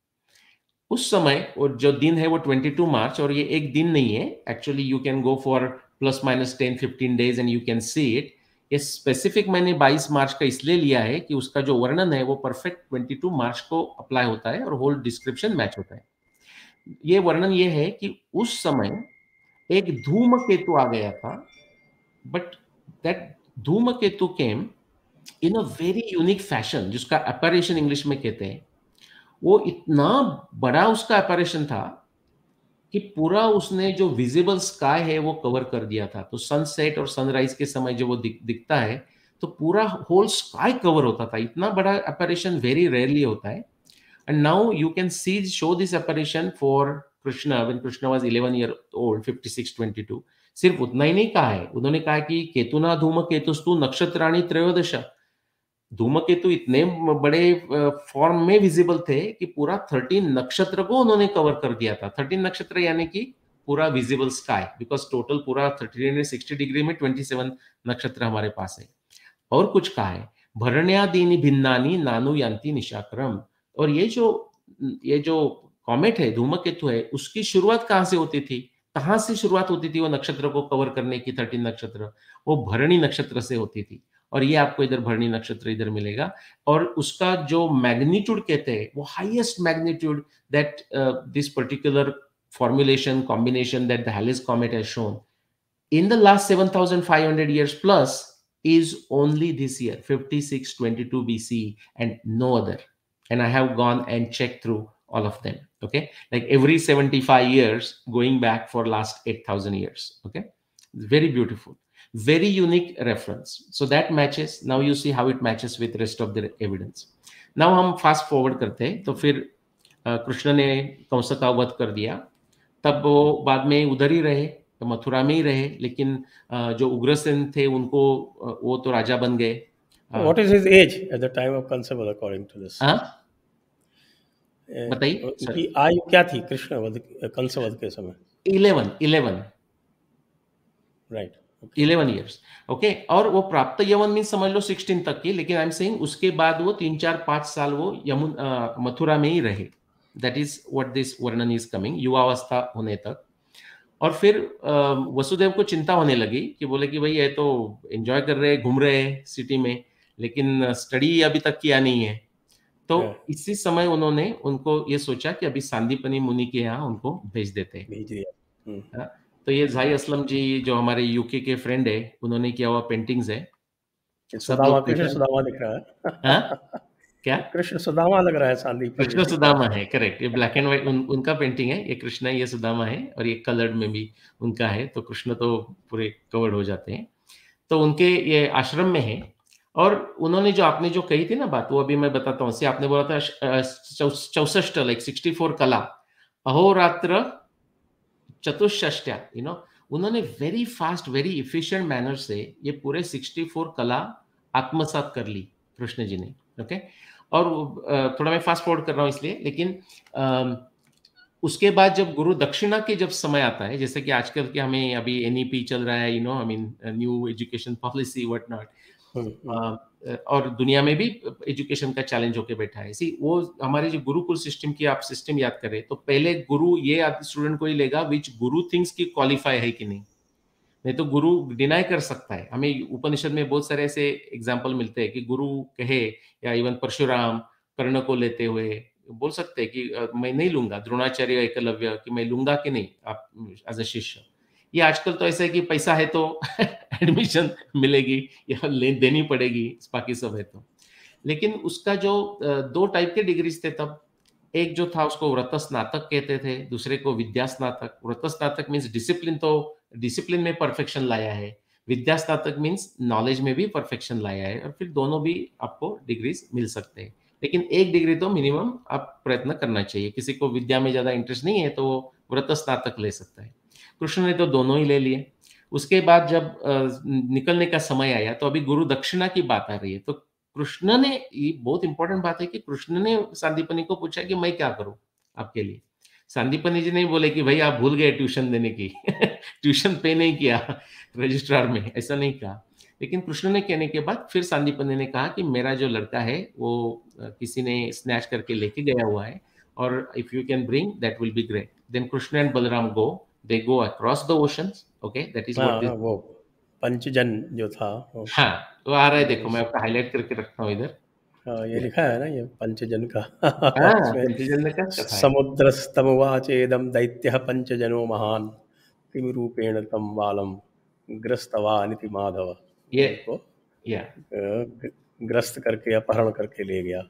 उस समय और जो दिन है वो 22 मार्च, और ये एक दिन नहीं है actually, you can go for +-10-15 days and you can see it. ये स्पेसिफिक मैंने 22 मार्च का इसलिए लिया है कि उसका जो वर्णन है वो परफेक्ट 22 मार्च को अप्लाई होता है और होल डिस्क्रिप्शन मैच होता है। ये वर्णन ये है कि उस समय एक धूमकेतु आ गया था, but that dhumketu came in a very unique fashion, जिसका अपैरेशन इंग्लिश में कहते हैं। वो इतना बड़ा उसका अपैरेशन था कि पूरा उसने जो विजिबल स्काई है वो कवर कर दिया था। तो सनसेट और सनराइज के समय जब वो दिखता है तो पूरा होल स्काई कवर होता था। इतना बड़ा अपैरेशन वेरी रेयरली होता है। And now you can see show this apparition for Krishna when Krishna was 11 year old 5622। सिर्फ उतना ही नहीं कहा है, उन्होंने कहा कि केतुना धूम केतुस्तु नक्षत्राणि त्रयोदश। धूमकेतु इतने बड़े फॉर्म में विजिबल थे कि पूरा 13 नक्षत्र को उन्होंने कवर कर दिया था। 13 नक्षत्र यानी कि पूरा विजिबल स्काई, बिकॉज टोटल पूरा 360 डिग्री में 27 नक्षत्र हमारे पास है। और कुछ कहा है, भरण्यादीनि भिन्नानि नानु यान्ति निशाक्रम। और ये जो कॉमेट है, धूमकेतु है, उसकी शुरुआत कहां से होती थी, कहां से शुरुआत होती थी वो नक्षत्र को कवर करने की? 13 नक्षत्र, वो भरणी नक्षत्र से होती थी। और ये आपको इधर भरणी नक्षत्र इधर मिलेगा। और उसका जो मैग्नीट्यूड कहते हैं, वो highest magnitude that this particular formulation combination that the Halley's comet has shown in the last 7500 years plus is only this year 5622 BC and no other. and I have gone and checked through all of them. Okay, like every 75 years, going back for last 8,000 years. Okay, very beautiful, very unique reference. So that matches. Now you see how it matches with rest of the evidence. Now हम fast forward करते हैं, तो फिर कृष्ण ने कंस का वध कर दिया, तब वो बाद में उधर ही रहे, तो मथुरा में ही रहे, लेकिन जो उग्रसेन थे उनको वो तो राजा बन गए. What is his age at the time of Kansavada according to this? बताइए. उनकी आयु क्या थी कृष्ण वध कंसवध के समय? 11 राइट. 11 years. ओके, और वो प्राप्त यवन मीन समझ लो 16 तक की, लेकिन आई एम सेइंग उसके बाद वो 3-4-5 साल वो मथुरा में ही रहे. दैट इज व्हाट दिस वर्णन इज कमिंग, युवावस्था होने तक. और फिर वसुदेव को चिंता होने लगी कि बोले कि भाई ये तो एंजॉय कर रहे, घूम रहे सिटी में, लेकिन स्टडी अभी तक किया नहीं है. तो इसी समय उन्होंने उनको ये सोचा कि अभी सांदीपनी मुनि के यहाँ उनको भेज देते हैं. भेज दिया. तो ये जाई असलम जी जो हमारे यूके के फ्रेंड है, उन्होंने किया हुआ पेंटिंग्स है. सुदामा, कृष्ण सुदामा दिख रहा है. क्या? कृष्ण सुदामा लग रहा है सांदीपनी. कृष्ण सुदामा है, करेक्ट. ये ब्लैक एंड व्हाइट उनका पेंटिंग है. ये कृष्ण है, ये सुदामा है, और ये कलर्ड में भी उनका है. तो कृष्ण तो पूरे कवर्ड हो जाते हैं. तो उनके ये आश्रम में है. और उन्होंने जो आपने जो कही थी ना बात, वो अभी मैं बताता हूँ. आपने बोला था 64 लाइक 64 कला, अहोरात्र चतुष्षष्ट्या, उन्होंने very fast, very efficient manner से ये पूरे 64 कला आत्मसात कर ली कृष्ण जी ने. ओके, और थोड़ा मैं फास्ट फॉरवर्ड कर रहा हूँ इसलिए, लेकिन उसके बाद जब गुरु दक्षिणा के जब समय आता है, जैसे कि आजकल के हमें अभी एनईपी चल रहा है, I mean new education policy what not, और दुनिया में भी एजुकेशन का चैलेंज होके बैठा है. वो हमारे जो गुरुकुल सिस्टम की आप सिस्टम याद करें, तो पहले गुरु ये स्टूडेंट को ही लेगा विच गुरु थिंग्स की क्वालिफाई है कि नहीं तो गुरु डिनाई कर सकता है. हमें उपनिषद में बहुत सारे ऐसे एग्जाम्पल मिलते हैं कि गुरु कहे, या इवन परशुराम कर्ण को लेते हुए बोल सकते हैं कि मैं नहीं लूंगा, द्रोणाचार्य एकलव्य कि मैं लूंगा कि नहीं आप एज अ शिष्य. ये आजकल तो ऐसा है कि पैसा है तो एडमिशन मिलेगी या देनी पड़ेगी, बाकी सब है तो. लेकिन उसका जो 2 टाइप के डिग्रीज थे तब. एक जो था उसको व्रत स्नातक कहते थे, दूसरे को विद्या स्नातक. व्रत स्नातक मीन्स डिसिप्लिन, तो डिसिप्लिन में परफेक्शन लाया है. विद्या स्नातक मीन्स नॉलेज में भी परफेक्शन लाया है. और फिर दोनों भी आपको डिग्रीज मिल सकते हैं, लेकिन एक डिग्री तो मिनिमम आप प्रयत्न करना चाहिए. किसी को विद्या में ज्यादा इंटरेस्ट नहीं है तो वो व्रत स्नातक ले सकता है. कृष्ण ने तो दोनों ही ले लिए. उसके बाद जब निकलने का समय आया, तो अभी गुरु दक्षिणा की बात आ रही है. तो कृष्ण ने, ये बहुत इंपॉर्टेंट बात है कि कृष्ण ने सांदीपनी को पूछा कि मैं क्या करूं आपके लिए. सांदीपनी जी नहीं बोले कि भाई आप भूल गए ट्यूशन देने की ट्यूशन पे नहीं किया रजिस्ट्रार में, ऐसा नहीं कहा. लेकिन कृष्ण ने कहने के बाद फिर सांदीपनी ने कहा कि मेरा जो लड़का है वो किसी ने स्नैच करके लेके गया हुआ है, और if you can bring that will be great. Then Krishna and Balram go, they go across the oceans. Okay, that is what this, वो पंचजन जो था. हाँ, वो आ रहा है, देखो मैं आपका हाईलाइट करके रखता हूँ इधर. ये लिखा है ना, ये पंचजन का. पंचजन का कथा है. समुद्रस्तमुवाचेदं दैत्यः पंचजनो महान किम रूपेण तम बालम ग्रस्तवानिति माधव. ये को या ग्रस्त करके अपहरण करके ले गया.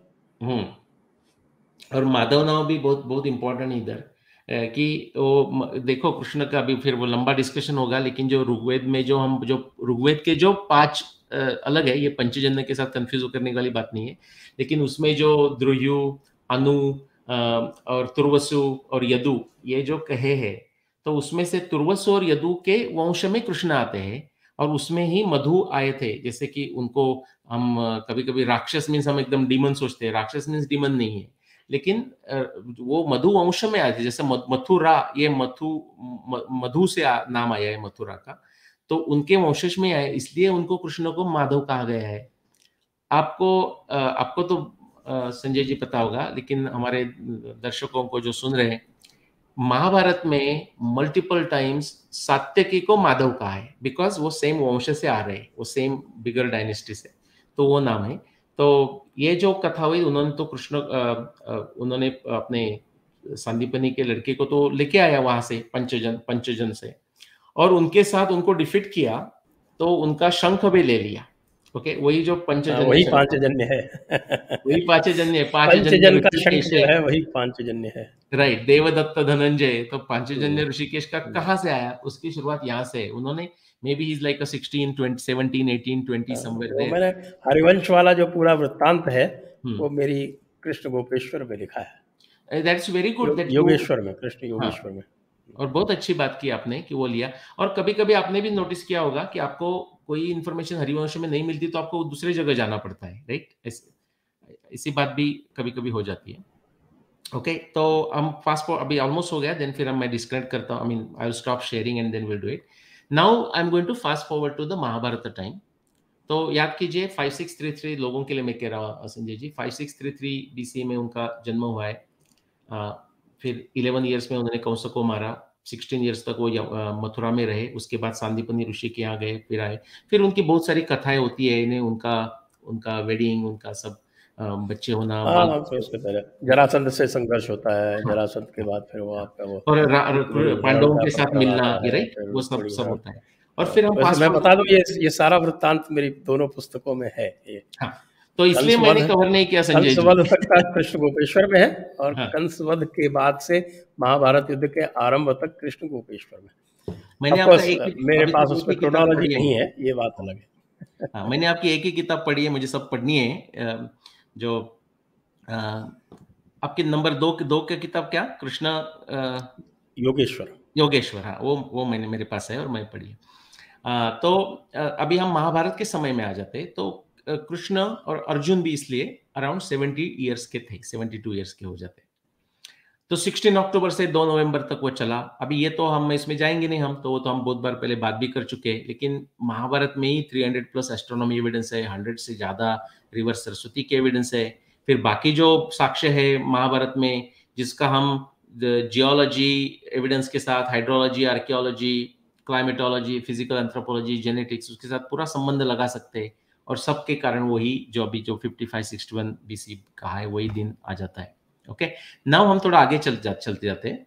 और माधव नाम भी बहुत बहुत इंपॉर्टेंट इधर कि वो देखो कृष्ण का भी फिर वो लंबा डिस्कशन होगा, लेकिन जो ऋग्वेद में जो ऋग्वेद के जो 5 अलग है, ये पंचजन्य के साथ कंफ्यूज करने वाली बात नहीं है. लेकिन उसमें जो द्रुयु, अनु और तुर्वसु और यदु, ये जो कहे हैं, तो उसमें से तुर्वसु और यदु के वंश में कृष्ण आते हैं. और उसमें ही मधु आए थे. जैसे कि उनको हम कभी कभी राक्षस मीन्स हम एकदम डीमन सोचते हैं, राक्षस मीन्स डीमन नहीं है, लेकिन वो मधु वंश में आए थे. जैसे मथुरा, ये मधु से नाम आया है मथुरा का, तो उनके वंशज में आए, इसलिए उनको कृष्ण को माधव कहा गया है. आपको तो संजय जी पता होगा, लेकिन हमारे दर्शकों को जो सुन रहे हैं, महाभारत में मल्टीपल टाइम्स सात्यकी को माधव कहा है, बिकॉज वो सेम वंश से आ रहे हैं, वो सेम बिगर डायनेस्टी से, तो वो नाम है. तो ये जो कथा हुई, उन्होंने तो कृष्ण उन्होंने अपने सांदीपनी के लड़के को तो लेके आया वहां से पंचजन से, और उनके साथ उनको डिफीट किया, तो उनका शंख भी ले लिया. ओके, वही जो पंचजन्य वही शंख है, पांचजन्य है। वही पांचजन्य, पांचजन्य पंचजन का शंख ऋषिकेश जो है। है वही पांचजन्य है। राइट, देवदत्त धनंजय, तो पांचजन्य हम्म, ऋषिकेश का हम्म। कहाँ से आया? उसकी शुरुआत यहाँ से है। उन्होंने maybe he is like a 16 20 17 18 20 somewhere वो देयर। मैंने हरिवंश वाला जो पूरा वृत्तांत है हम्म, वो मेरी कृष्ण गोपेश्वर में लिखा है। That's very good that you. Yogeshwar में, कृष्ण हाँ, योगेश्वर में। और बहुत अच्छी बात की आपने कि वो लिया। और कभी कभी आपने भी नोटिस किया होगा कि आपको कोई इन्फॉर्मेशन हरिवंश में नहीं मिलती तो आपको दूसरी जगह जाना पड़ता है, राइट? ऐसी बात भी कभी कभी हो जाती है। ओके, तो हम फास्ट फॉर अभी ऑलमोस्ट हो गया, देन फिर हम मैं डिस्कनेक्ट करता हूँ, I mean I will stop sharing and then will do it. Now I am going to fast forward to the Mahabharata time. तो याद कीजिए 5633 लोगों के लिए मैं कह रहा हूँ संजय जी, 5633 बीसी में उनका जन्म हुआ है। फिर 11 ईयर्स में उन्होंने कंस को मारा। 16 ईयर्स तक वो मथुरा में रहे, उसके बाद सांदीपनि ऋषि के यहाँ गए, फिर आए। फिर उनकी बहुत सारी कथाएं होती है, इन्हें उनका उनका वेडिंग, उनका सब बच्चे होना, बाल हाँ, फिर बच्चे। उसके पहले जरासंध से संघर्ष होता है, हाँ, जरासंध के बाद फिर वो हाँ। आपका वो और दुर्योधन पांडवों का के साथ प्रकरण मिलना, आता ये है, राइट, फिर वो सब थोड़ी सब हाँ। होता है। और फिर हम वैसे फास्ट मैं बता दूं, फॉरवर्ड। ये सारा वृत्तांत मेरी दोनों पुस्तकों में है। ये हाँ, तो इसलिए मैंने कंसवध कवर नहीं किया संजय जी। कंसवध तक का कृष्ण गोपेश्वर में है, और हाँ, कंसवध के बाद से महाभारत युद्ध के आरंभ तक कृष्ण गोपेश्वर में। मैंने ऑफ आपका कोर्स एक ही, मेरे अभी पास तक एक ही उसमें किताब क्रोनोलॉजी पढ़ी है। नहीं है, ये बात अलग है। हाँ, मैंने आपकी एक ही किताब पढ़ी है, मुझे सब पढ़नी है। जो अ, आपकी नंबर दो का किताब क्या, कृष्णा योगेश्वर। योगेश्वर, हाँ, वो मैंने मेरे पास है और मैं पढ़ी है। तो अभी हम महाभारत के समय में आ जाते हैं। तो कृष्ण और अर्जुन भी इसलिए अराउंड 70 ईयर्स के थे, 72 ईयर्स के हो जाते। तो 16 अक्टूबर से 2 नवंबर तक वो चला। अभी ये तो हम इसमें जाएंगे नहीं, हम तो वो तो हम बहुत बार पहले बात भी कर चुके हैं। लेकिन महाभारत में ही 300 प्लस एस्ट्रोनॉमी एविडेंस है, 100 से ज्यादा रिवर सरस्वती के एविडेंस है। फिर बाकी जो साक्ष्य है महाभारत में, जिसका हम जियोलॉजी एविडेंस के साथ, hydrology, archaeology, climatology, physical anthropology, genetics, उसके साथ पूरा संबंध लगा सकते हैं। और सबके कारण वही जो अभी जो 5561 बीसी कहा है, वही दिन आ जाता है। ओके, नाउ हम थोड़ा आगे चलते जाते हैं।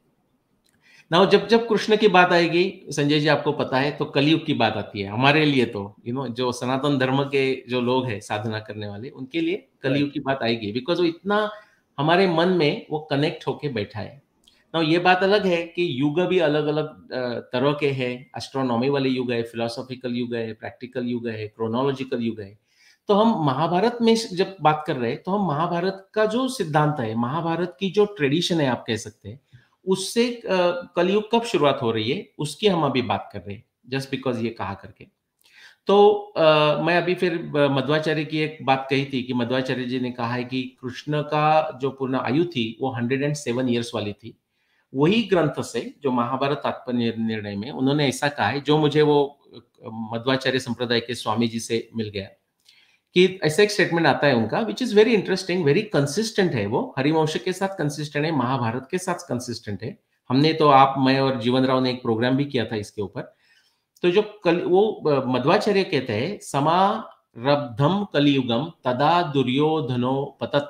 नाउ जब जब कृष्ण की बात आएगी संजय जी, आपको पता है, तो कलयुग की बात आती है हमारे लिए। तो जो सनातन धर्म के जो लोग हैं साधना करने वाले, उनके लिए कलयुग राइट। की बात आएगी, बिकॉज वो इतना हमारे मन में वो कनेक्ट होके बैठा है। नाउ ये बात अलग है कि युग भी अलग अलग तरह के हैं। एस्ट्रोनॉमी वाले युग है, फिलोसॉफिकल युग है, प्रैक्टिकल युग है, क्रोनोलॉजिकल युग है। तो हम महाभारत में जब बात कर रहे हैं, तो हम महाभारत का जो सिद्धांत है, महाभारत की जो ट्रेडिशन है, आप कह सकते हैं, उससे कलयुग कब शुरुआत हो रही है उसकी हम अभी बात कर रहे हैं, जस्ट बिकॉज ये कहा करके। तो मैं अभी फिर मध्वाचार्य की एक बात कही थी कि मध्वाचार्य जी ने कहा है कि कृष्ण का जो पूर्ण आयु थी वो 107 ईयर्स वाली थी। वही ग्रंथ से जो महाभारत तात्पर्य निर्णय में उन्होंने ऐसा कहा है, जो मुझे वो मध्वाचार्य संप्रदाय के स्वामी जी से मिल गया, कि ऐसा एक स्टेटमेंट आता है उनका, which is very interesting, very consistent है। वो हरिवंश के साथ कंसिस्टेंट है, महाभारत के साथ कंसिस्टेंट है। हमने तो आप, मैं और जीवन राव ने एक प्रोग्राम भी किया था इसके ऊपर। तो जो मध्वाचार्य कहते हैं, समारब्धम कलियुगम तदा दुर्योधनो पतत।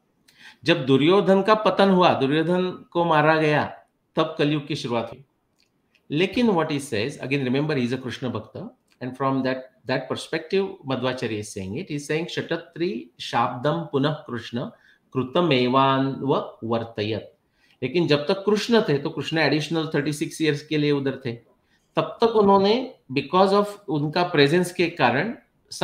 जब दुर्योधन का पतन हुआ, दुर्योधन को मारा गया, तब कलयुग की शुरुआत हुई। लेकिन what he says, again remember he is a Krishna Bhakta, and from that perspective Madhvacharya is saying it. He's saying Shatatri Shabdam Punah Krishna Krutamevanva Vartayat. लेकिन जब तक कृष्ण थे तो कृष्ण एडिशनल 36 ईयर्स के लिए उधर थे। तब तक उन्होंने, बिकॉज ऑफ उनका प्रेजेंस के कारण,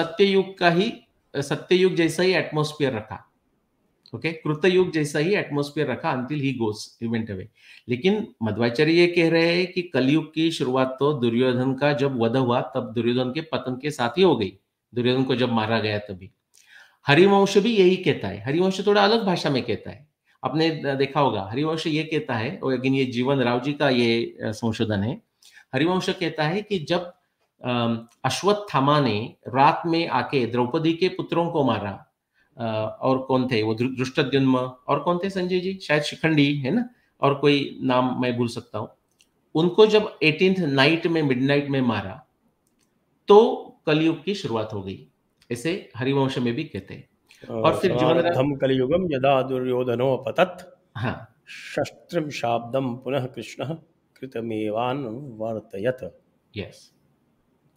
सत्ययुग जैसा ही एटमोस्फियर रखा। ओके, कृतयुग जैसा ही एटमोस्फियर रखा until he goes, he went away. लेकिन मध्वाचार्य ये कह रहे हैं कि कलयुग की शुरुआत तो दुर्योधन का जब वध हुआ, तब दुर्योधन के पतन के साथ ही हो गई। दुर्योधन को जब मारा गया तभी। हरिवंश भी यही कहता है। हरिवंश थोड़ा अलग भाषा में कहता है, आपने देखा होगा। हरिवंश ये कहता है, और अगेन ये जीवन राव जी का ये संशोधन है। हरिवंश कहता है कि जब अश्वत्थामा ने रात में आके द्रौपदी के पुत्रों को मारा, और कौन थे वो, धृष्टद्युम्न, और कौन थे संजय जी, शायद शिखंडी है ना, और कोई नाम मैं भूल सकता हूं। उनको जब 18th नाइट में, मिडनाइट में मारा, तो कलयुग की शुरुआत हो गई, ऐसे हरिवंश में भी कहते हैं। और फिर जीवनराम, समारब्धम कलियुगम यदा दुर्योधनो पतत् हाँ, शस्त्रम शाब्दम पुनः कृष्ण कृतमेवान वर्तयत। यस,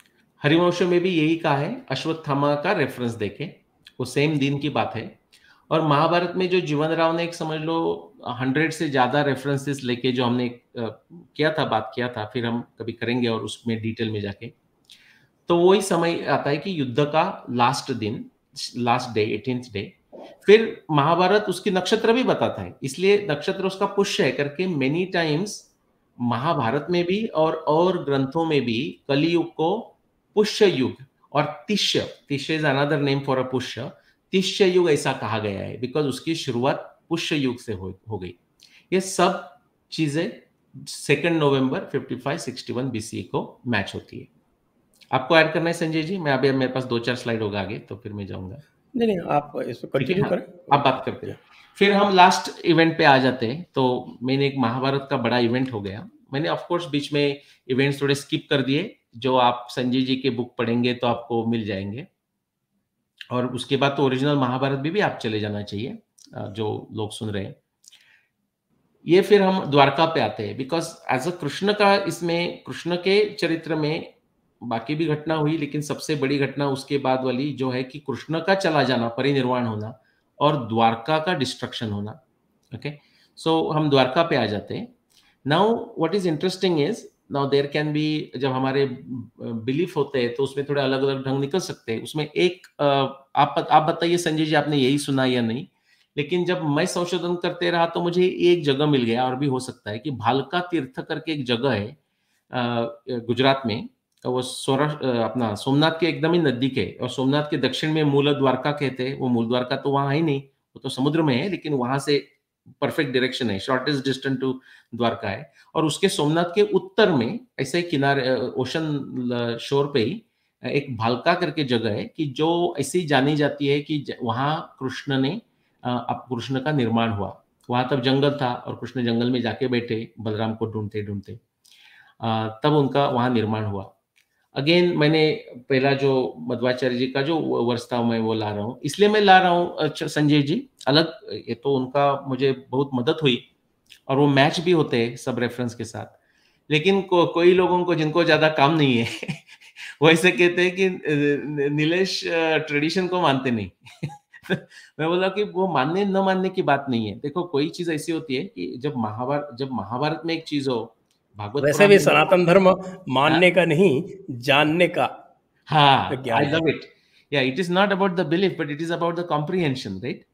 हरिवंश में भी यही कहा है, अश्वत्थामा का रेफरेंस देके, वो सेम दिन की बात है। और महाभारत में जो जीवन राव ने एक समझ लो 100 से ज्यादा रेफरेंसेस लेके जो हमने किया था, बात किया था, फिर हम कभी करेंगे और उसमें डिटेल में जाके, तो वही समय आता है कि युद्ध का लास्ट दिन, लास्ट डे, 18th डे। फिर महाभारत उसकी नक्षत्र भी बताता है, इसलिए नक्षत्र उसका पुष्य है करके मेनी टाइम्स महाभारत में भी और ग्रंथों में भी कलियुग को पुष्य युग और Tishya, Tishya is another name for a Pushya, Tishya युग ऐसा कहा गया है, बिकॉज उसकी शुरुआत पुष्य युग से हो गई। ये सब चीजें 2 नवंबर 55-61 बीसी को मैच होती है। आपको ऐड करना है संजय जी? मैं अभी, मेरे पास 2-4 स्लाइड होगा आगे, तो फिर मैं जाऊंगा। नहीं नहीं, आप इसको ठीक है, कंटिन्यू हाँ, करें। आप बात करते हैं। फिर हम लास्ट इवेंट पे आ जाते हैं। तो मैंने एक महाभारत का बड़ा इवेंट हो गया, मैंने ऑफ कोर्स बीच में इवेंट्स थोड़े स्किप कर दिए, जो आप संजय जी के बुक पढ़ेंगे तो आपको मिल जाएंगे। और उसके बाद तो ओरिजिनल महाभारत भी आप चले जाना चाहिए, जो लोग सुन रहे हैं। ये फिर हम द्वारका पे आते हैं, बिकॉज एज अ कृष्ण का, इसमें कृष्ण के चरित्र में बाकी भी घटना हुई, लेकिन सबसे बड़ी घटना उसके बाद वाली जो है कि कृष्ण का चला जाना, परिनिर्वाण होना, और द्वारका का डिस्ट्रक्शन होना। ओके, सो हम द्वारका पे आ जाते हैं। Now what is interesting is, now there can be, जब हमारे बिलीफ होते हैं तो उसमें थोड़े अलग अलग ढंग निकल सकते हैं। उसमें एक आप बताइए संजय जी, आपने यही सुना या नहीं? लेकिन जब मैं संशोधन करते रहा तो मुझे एक जगह मिल गया, और भी हो सकता है, कि भालका तीर्थ करके एक जगह है गुजरात में। वो अपना सोमनाथ के एकदम ही नजदीक है, और सोमनाथ के दक्षिण में मूल द्वारका कहते हैं। वो मूल द्वारका तो वहां है ही नहीं, वो तो समुद्र में है, लेकिन वहां से परफेक्ट डायरेक्शन है, शॉर्टेस्ट डिस्टेंस टू द्वारका है। और उसके सोमनाथ के उत्तर में ऐसे ही किनारे, ओशन शोर पे ही एक भालका करके जगह है, कि जो ऐसी जानी जाती है कि वहां कृष्ण ने, अब कृष्ण का निर्माण हुआ। वहां तब जंगल था, और कृष्ण जंगल में जाके बैठे बलराम को ढूंढते ढूंढते, तब उनका वहां निर्माण हुआ। अगेन मैंने पहला जो मध्वाचार्य जी का जो वर्ष था, मैं वो ला रहा हूँ, इसलिए मैं ला रहा हूँ संजय जी अलग। ये तो उनका मुझे बहुत मदद हुई, और वो मैच भी होते हैं सब रेफरेंस के साथ। लेकिन कोई लोगों को, जिनको ज्यादा काम नहीं है वो ऐसे कहते हैं कि नीलेश ट्रेडिशन को मानते नहीं। मैं बोला कि वो मानने न मानने की बात नहीं है। देखो, कोई चीज ऐसी होती है कि जब महाभारत में एक चीज हो, भागवत वैसे पुराण भी में हो। सनातन धर्म हाँ, मानने का नहीं, जानने का हाँ, आई विज्ञान है। Love it. या it is not about the belief, but it is about the comprehension, right?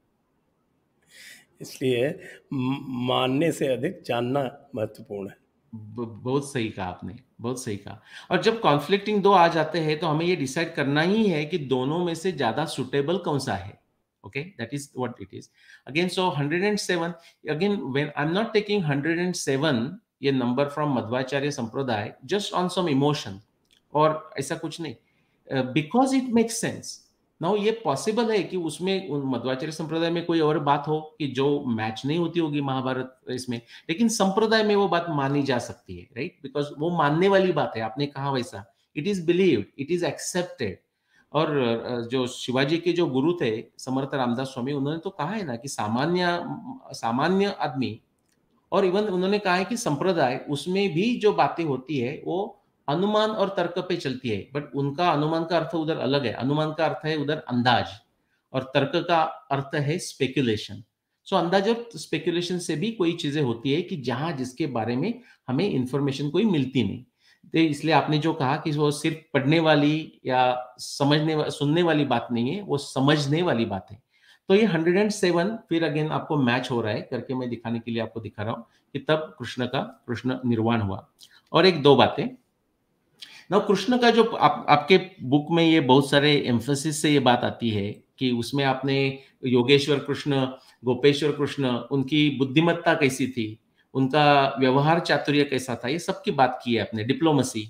इसलिए मानने से अधिक जानना महत्वपूर्ण है। बहुत सही कहा आपने, बहुत सही कहा। और जब कॉन्फ्लिक्टिंग दो आ जाते हैं तो हमें ये डिसाइड करना ही है कि दोनों में से ज्यादा सुटेबल कौन सा है। Okay, that is what it is. Again, so 107, again when I am not taking 107 ये नंबर फ्रॉम मध्वाचार्य संप्रदाय जस्ट ऑन सम इमोशन, और ऐसा कुछ नहीं, because it makes sense. Now ये पॉसिबल है कि उसमें मध्वाचार्य संप्रदाय में कोई और बात हो कि जो मैच नहीं होती होगी महाभारत इसमें, लेकिन संप्रदाय में वो बात मानी जा सकती है, राइट? बिकॉज वो मानने वाली बात है, आपने कहा वैसा, it is believed, it is accepted. और जो शिवाजी के जो गुरु थे समर्थ रामदास स्वामी, उन्होंने तो कहा है ना कि सामान्य सामान्य आदमी, और इवन उन्होंने कहा है कि संप्रदाय, उसमें भी जो बातें होती है वो अनुमान और तर्क पे चलती है, बट उनका अनुमान का अर्थ उधर अलग है। अनुमान का अर्थ है उधर अंदाज, और तर्क का अर्थ है स्पेकुलेशन। सो अंदाज और स्पेकुलेशन से भी कोई चीजें होती है कि जहां जिसके बारे में हमें इंफॉर्मेशन कोई मिलती नहीं। तो इसलिए आपने जो कहा कि वो सिर्फ पढ़ने वाली या सुनने वाली बात नहीं है, वो समझने वाली बात है। तो ये 107 फिर अगेन आपको मैच हो रहा है करके मैं दिखाने के लिए आपको दिखा रहा हूं कि तब कृष्ण निर्वाण हुआ। और एक दो बातें ना, कृष्ण का जो आपके बुक में ये बहुत सारे एम्फोसिस से ये बात आती है कि उसमें आपने योगेश्वर कृष्ण, गोपेश्वर कृष्ण, उनकी बुद्धिमत्ता कैसी थी, उनका व्यवहार चातुर्य कैसा था, ये सब की बात की है आपने, डिप्लोमेसी,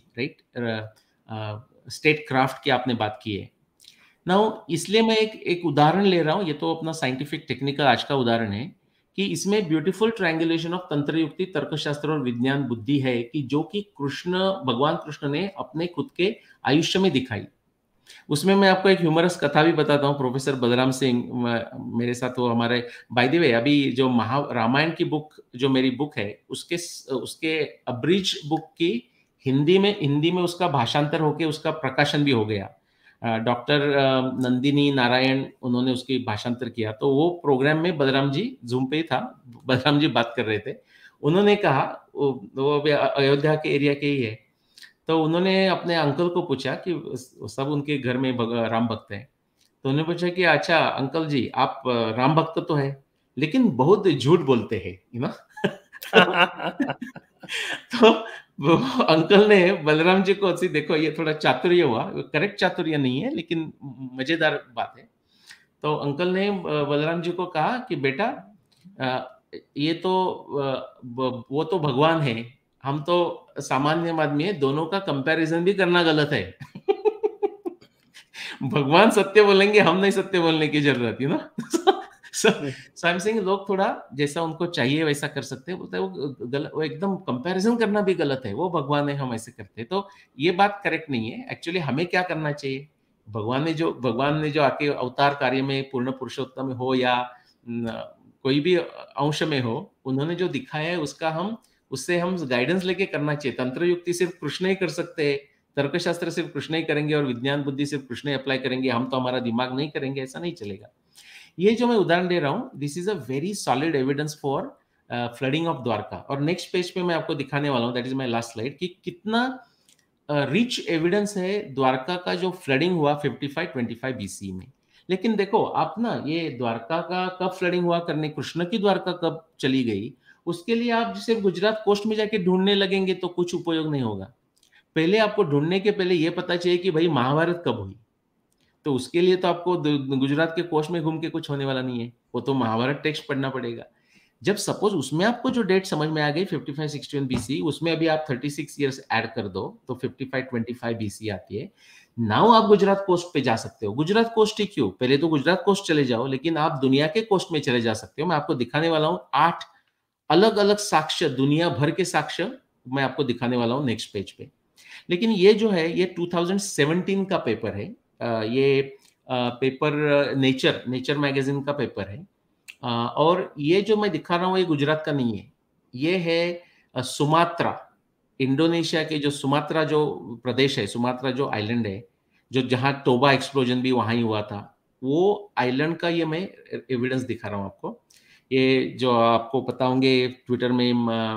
राइट, स्टेट क्राफ्ट की आपने बात की है। नाउ इसलिए मैं एक एक उदाहरण ले रहा हूं, ये तो अपना साइंटिफिक टेक्निकल आज का उदाहरण है, कि इसमें ब्यूटीफुल ट्रायंगुलेशन ऑफ तंत्र युक्ति, तर्कशास्त्र और विज्ञान बुद्धि है, कि जो कि भगवान कृष्ण ने अपने खुद के आयुष्य में दिखाई। उसमें मैं आपको एक ह्यूमरस कथा भी बताता हूँ। प्रोफेसर बलराम सिंह मेरे साथ, वो हमारे, बाय द वे, अभी जो रामायण की बुक, जो मेरी बुक है, उसके उसके अब्रिज बुक की हिंदी में उसका भाषांतर होके उसका प्रकाशन भी हो गया। डॉक्टर नंदिनी नारायण उन्होंने उसकी भाषांतर किया। तो वो प्रोग्राम में बलराम जी ज़ूम पे ही था, बलराम जी बात कर रहे थे। उन्होंने कहा, वो अभी अयोध्या के एरिया के ही है, तो उन्होंने अपने अंकल को पूछा कि सब उनके घर में राम भक्त हैं। तो उन्होंने पूछा कि अच्छा अंकल जी, आप राम भक्त तो है, लेकिन बहुत झूठ बोलते हैं, यू नो। तो वो अंकल ने बलराम जी को ऐसे, देखो ये थोड़ा चातुर्य हुआ, करेक्ट चातुर्य नहीं है लेकिन मजेदार बात है। तो अंकल ने बलराम जी को कहा कि बेटा, ये तो वो तो भगवान है, हम तो सामान्य आदमी है, दोनों का कंपैरिजन भी करना गलत है। भगवान सत्य बोलेंगे, हम नहीं सत्य बोलने की जरूरत है ना। सो आई एम सेइंग, लोग थोड़ा जैसा उनको चाहिए वैसा कर सकते हैं, बोलते हैं वो गलत, वो एकदम कंपैरिजन करना भी गलत है, वो भगवान है हम ऐसे करते हैं, तो ये बात करेक्ट नहीं है। एक्चुअली हमें क्या करना चाहिए, भगवान ने जो आके अवतार कार्य में पूर्ण पुरुषोत्तम हो या कोई भी अंश में हो, उन्होंने जो दिखाया है उससे हम गाइडेंस लेके करना चाहिए। तंत्र युक्ति सिर्फ कृष्ण ही कर सकते हैं, तर्कशास्त्र सिर्फ कृष्ण ही करेंगे और विज्ञान बुद्धि सिर्फ कृष्ण ही अप्लाई करेंगे, हम तो हमारा दिमाग नहीं करेंगे, ऐसा नहीं चलेगा। ये जो मैं उदाहरण दे रहा हूँ, this is a very solid evidence for flooding of Dwarka. और नेक्स्ट पेज पे मैं आपको दिखाने वाला हूँ, that is my last slide, कि कितना रिच एविडेंस है द्वारका का जो फ्लडिंग हुआ 5525 बीसी में। लेकिन देखो आप ना, ये द्वारका का कब फ्लडिंग हुआ करने, कृष्ण की द्वारका कब चली गई, उसके लिए आप सिर्फ गुजरात कोस्ट में जाके ढूंढने लगेंगे तो कुछ उपयोग नहीं होगा। पहले आपको ढूंढने के पहले ये पता चाहिए कि भाई महाभारत कब हुई। तो उसके लिए तो आपको गुजरात के कोस्ट में घूम के कुछ होने वाला नहीं है, वो तो महाभारत टेक्स्ट पढ़ना पड़ेगा। जब सपोज उसमें आपको जो डेट समझ में आ गई 5561 बीसी, उसमें अभी आप 36 इयर्स ऐड कर दो तो 5525 बीसी आती है। नाउ आप गुजरात कोस्ट पे जा सकते हो। गुजरात कोस्ट ही क्यों, पहले तो गुजरात कोस्ट चले जाओ, लेकिन आप दुनिया के कोस्ट में चले जा सकते हो। मैं आपको दिखाने वाला हूँ 8 अलग अलग साक्ष्य, दुनिया भर के साक्ष्य मैं आपको दिखाने वाला हूँ नेक्स्ट पेज पे। लेकिन ये जो है, ये 2017 का पेपर है। ये पेपर नेचर मैगजीन का पेपर है। और ये जो मैं दिखा रहा हूँ ये गुजरात का नहीं है, ये है सुमात्रा, इंडोनेशिया के जो सुमात्रा जो प्रदेश है, सुमात्रा जो आइलैंड है, जो जहाँ टोबा एक्सप्लोजन भी वहाँ ही हुआ था, वो आइलैंड का ये मैं एविडेंस दिखा रहा हूँ आपको। ये जो आपको पता होंगे ट्विटर में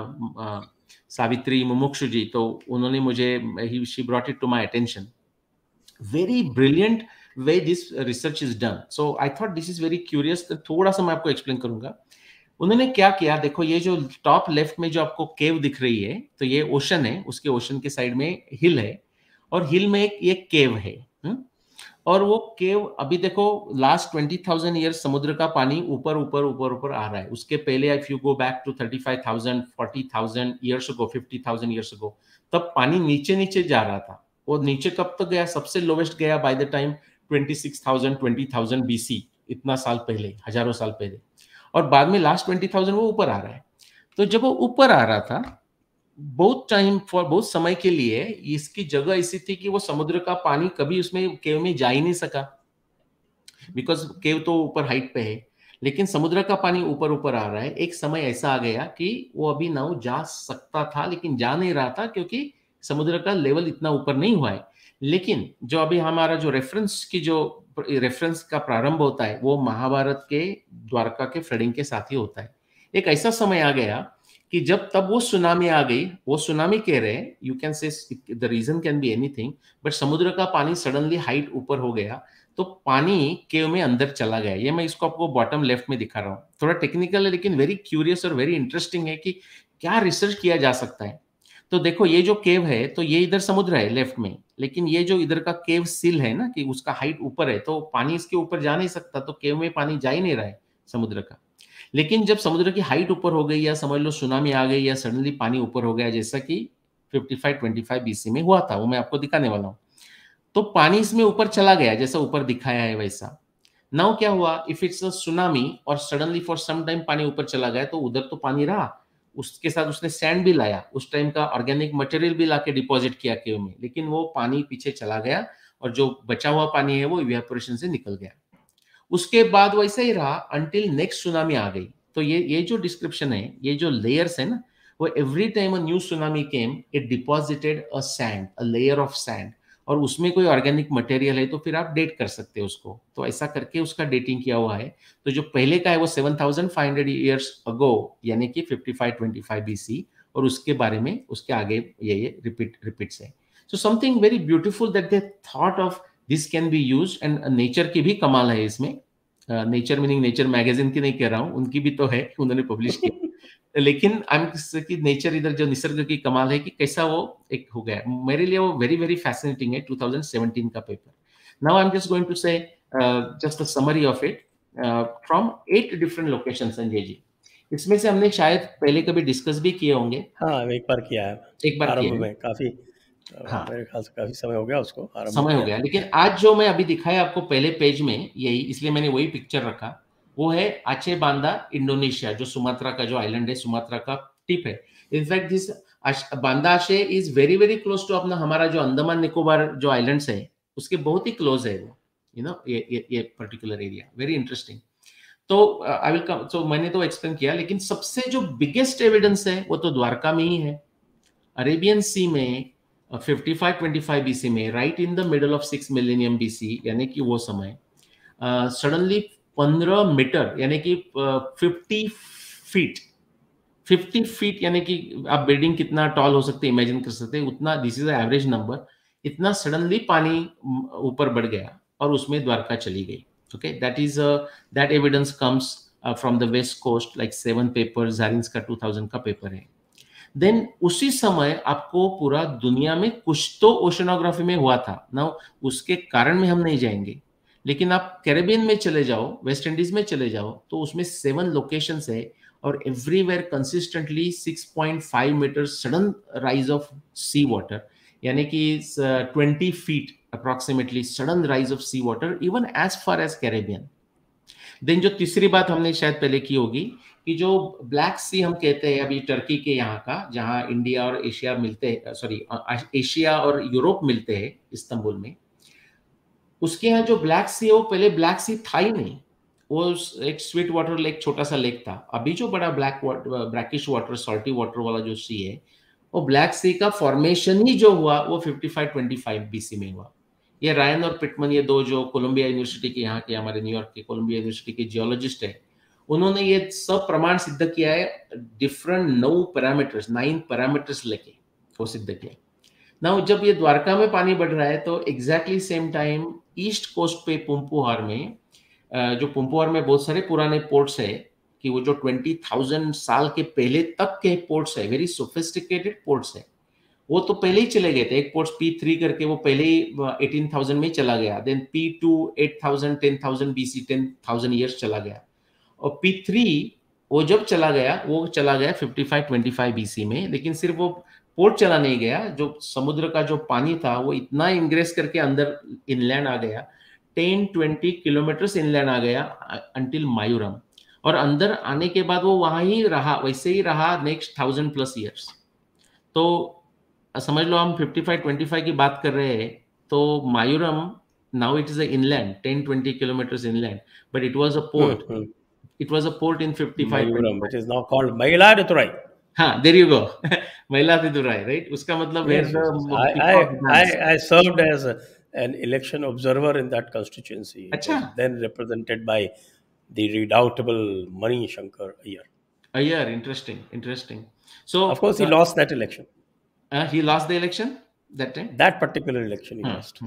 सावित्री मुमुक्षु जी, तो उन्होंने मुझे she brought it to my attention, very brilliant way this research is done, so I thought this is very curious. तो थोड़ा सा मैं आपको एक्सप्लेन करूंगा। उन्होंने क्या किया, देखो ये जो टॉप लेफ्ट में जो आपको केव दिख रही है, तो ये ओशन है, उसके ओशन के साइड में हिल है, और हिल में एक केव है। और वो केव अभी देखो लास्ट 20,000 ईयर्स समुद्र का पानी ऊपर ऊपर ऊपर ऊपर आ रहा है। उसके पहले if you go back to 35,000 40,000 years ago, 50,000 years ago, तब पानी नीचे नीचे जा रहा था। वो नीचे कब तक गया, सबसे लोवेस्ट गया बाय द टाइम 26,000 20,000 बीसी, इतना साल पहले, हजारों साल पहले। और बाद में लास्ट 20,000 वो ऊपर आ रहा है। तो जब वो ऊपर आ रहा था, बहुत समय के लिए इसकी जगह ऐसी थी कि वो समुद्र का पानी कभी उसमें केव में जा ही नहीं सका, बिकॉज केव तो ऊपर हाइट पे है। लेकिन समुद्र का पानी ऊपर ऊपर आ रहा है, एक समय ऐसा आ गया कि वो अभी नाउ जा सकता था लेकिन जा नहीं रहा था, क्योंकि समुद्र का लेवल इतना ऊपर नहीं हुआ है। लेकिन जो अभी हमारा जो रेफरेंस का प्रारंभ होता है, वो महाभारत के द्वारका के फ्लडिंग के साथ ही होता है। एक ऐसा समय आ गया कि जब तब वो सुनामी आ गई। वो सुनामी कह रहे हैं, you can say the reason can be anything, but समुद्र का पानी सडनली हाइट ऊपर हो गया, तो पानी केव में अंदर चला गया। ये मैं इसको आपको बॉटम लेफ्ट में दिखा रहा हूँ, थोड़ा टेक्निकल है लेकिन वेरी क्यूरियस और वेरी इंटरेस्टिंग है कि क्या रिसर्च किया जा सकता है। तो देखो ये जो केव है, तो ये इधर समुद्र है लेफ्ट में, लेकिन ये जो इधर का केव सिल है ना, कि उसका हाइट ऊपर है, तो पानी इसके ऊपर जा नहीं सकता, तो केव में पानी जा ही नहीं रहा है समुद्र का। लेकिन जब समुद्र की हाइट ऊपर हो गई, या समझ लो सुनामी आ गई, या सडनली पानी ऊपर हो गया, जैसा कि 5525 बीसी में हुआ था, वो मैं आपको दिखाने वाला हूँ। तो पानी इसमें ऊपर चला गया, जैसा ऊपर दिखाया है वैसा। नाउ क्या हुआ, इफ इट्स अ सुनामी और सडनली फॉर सम टाइम पानी ऊपर चला गया, तो उधर तो पानी रहा, उसके साथ उसने सैंड भी लाया, उस टाइम का ऑर्गेनिक मटेरियल भी लाके डिपॉजिट किया केव में, लेकिन वो पानी पीछे चला गया, और जो बचा हुआ पानी है वो इवेपोरेशन से निकल गया। उसके बाद वैसे ही रहा अंटिल नेक्स्ट सुनामी आ गई। तो ये जो डिस्क्रिप्शन है, ये जो लेयर्स है ना, वो every time a new tsunami came, it deposited a sand, a layer of sand, और उसमें कोई ऑर्गेनिक मटेरियल है तो फिर आप डेट कर सकते हैं उसको। तो ऐसा करके उसका डेटिंग किया हुआ है। तो जो पहले का है वो 7500 ईयर्स अगो, यानी कि 5525 बीसी, और उसके बारे में उसके आगे ये रिपीट्स है। So something very beautiful that they thought of this can be used. And nature की भी कमाल है इसमें। नेचर मीनिंग नेचर मैगजीन की नहीं कह रहा हूँ, उनकी भी तो है, उन्होंने पब्लिश किया, लेकिन आई एम कि नेचर इधर जो निसर्ग की कमाल है कि कैसा वो एक हो गया। मेरे लिए वो वेरी वेरी फैसिनेटिंग है 2017 का paper. Now I am just going to say just a summary of it from 8 different location. Sanjay ji, इसमें से हमने शायद पहले कभी डिस्कस भी किए होंगे, हाँ, एक बार किया है एक बार किए आरंभ हैं। में, काफ़ी हाँ, मेरे ख्याल से काफ़ी समय हो गया उसको आरंभ समय हो किया गया, था। लेकिन आज जो मैं अभी दिखाया आपको पहले पेज में, यही इसलिए मैंने वही पिक्चर रखा, वो है आचे बांदा, इंडोनेशिया, जो सुमात्रा का जो आइलैंड है, सुमात्रा का टिप है। In fact this Banda Aceh is very very close to अपना हमारा जो अंडमान निकोबार जो आइलैंड्स है उसके बहुत ही क्लोज है वो, यू नो, ये पर्टिकुलर एरिया वेरी इंटरेस्टिंग। तो आई विल कम, तो मैंने तो एक्सप्लेन किया, लेकिन सबसे जो बिगेस्ट एविडेंस है वो तो द्वारका में ही है। अरेबियन सी में 5525 बीसी में, right in the middle of 6 millennium BC, यानी कि वो समय सडनली 15 मीटर यानी कि 50 फीट, 50 फीट यानी कि आप बिल्डिंग कितना टॉल हो सकते हैं इमेजिन कर सकते हैं, उतना, दिस इज एवरेज नंबर, इतना सडनली पानी ऊपर बढ़ गया और उसमें द्वारका चली गई। Okay, that is that evidence comes from the west coast, like 7 paper, जारिन्स का 2000 का पेपर है। देन उसी समय आपको पूरा दुनिया में कुछ तो ओशनोग्राफी में हुआ था ना, उसके कारण में हम नहीं जाएंगे, लेकिन आप कैरेबियन में चले जाओ, वेस्ट इंडीज में चले जाओ, तो उसमें 7 लोकेशंस है, और everywhere consistently 6.5 metre sudden rise of sea water, यानी कि 20 feet approximately sudden rise of sea water even as far as Caribbean. Then जो तीसरी बात हमने शायद पहले की होगी कि जो ब्लैक सी हम कहते हैं अभी टर्की के यहाँ का, जहाँ इंडिया और एशिया मिलते हैं, सॉरी एशिया और यूरोप मिलते हैं इस्तांबुल में, उसके यहाँ जो ब्लैक सी है वो पहले ब्लैक सी था ही नहीं, वो एक स्वीट वाटर लेक, छोटा सा लेक था। अभी जो बड़ा ब्लैकिश वाटर सॉल्टी वाटर वाला जो सी है, वो ब्लैक सी का फॉर्मेशन ही जो हुआ वो 5525 बीसी में हुआ। ये रायन और पिटमन, ये दो जो कोलंबिया यूनिवर्सिटी के यहाँ के, हमारे न्यूयॉर्क के कोलंबिया यूनिवर्सिटी के जियोलॉजिस्ट है, उन्होंने ये सब प्रमाण सिद्ध किया है, डिफरेंट 9 पैरामीटर्स लेके वो सिद्ध किया। नाउ जब ये द्वारका में पानी बढ़ रहा है तो exactly same time east coast पे पुम्पुहार में, जो पुम्पुहार में बहुत सारे पुराने पोर्ट्स है, कि वो जो 20,000 साल के पहले तक के पोर्ट्स है, वेरी सोफिस्टिकेटेड पोर्ट्स है, वो तो पहले ही चले गए थे। एक पोर्ट P3 करके वो पहले ही 18,000 में चला गया, देन P2 8,000 10,000 BC 10,000 ईयर्स चला गया, और P3 वो जब चला गया वो चला गया 5525 BC में। लेकिन सिर्फ वो पोर्ट चला नहीं गया, जो समुद्र का जो पानी था वो इतना इंग्रेस करके अंदर इनलैंड आ गया, 10-20 किलोमीटर इनलैंड आ गया अंटिल मायूरम, और अंदर आने के बाद वो वहां ही रहा, वैसे ही रहा नेक्स्ट 1000+ ईयर्स। तो समझ लो हम 5525 की बात कर रहे हैं, तो Mayuram now it is a inland 10-20 kilometre inland, but it was a port, it was a port in Mayuram, 5525। it is now called Mailaduturai. हाँ, there you go. Mayiladuthurai, right, उसका मतलब where Yes, yes, yes. The peacock dance. I served as an election observer in that constituency. It अच्छा, was then represented by the redoubtable Mani Shankar Iyer. Iyer, interesting, interesting. So Of course, he lost that election. He lost the election that time. That particular election he lost.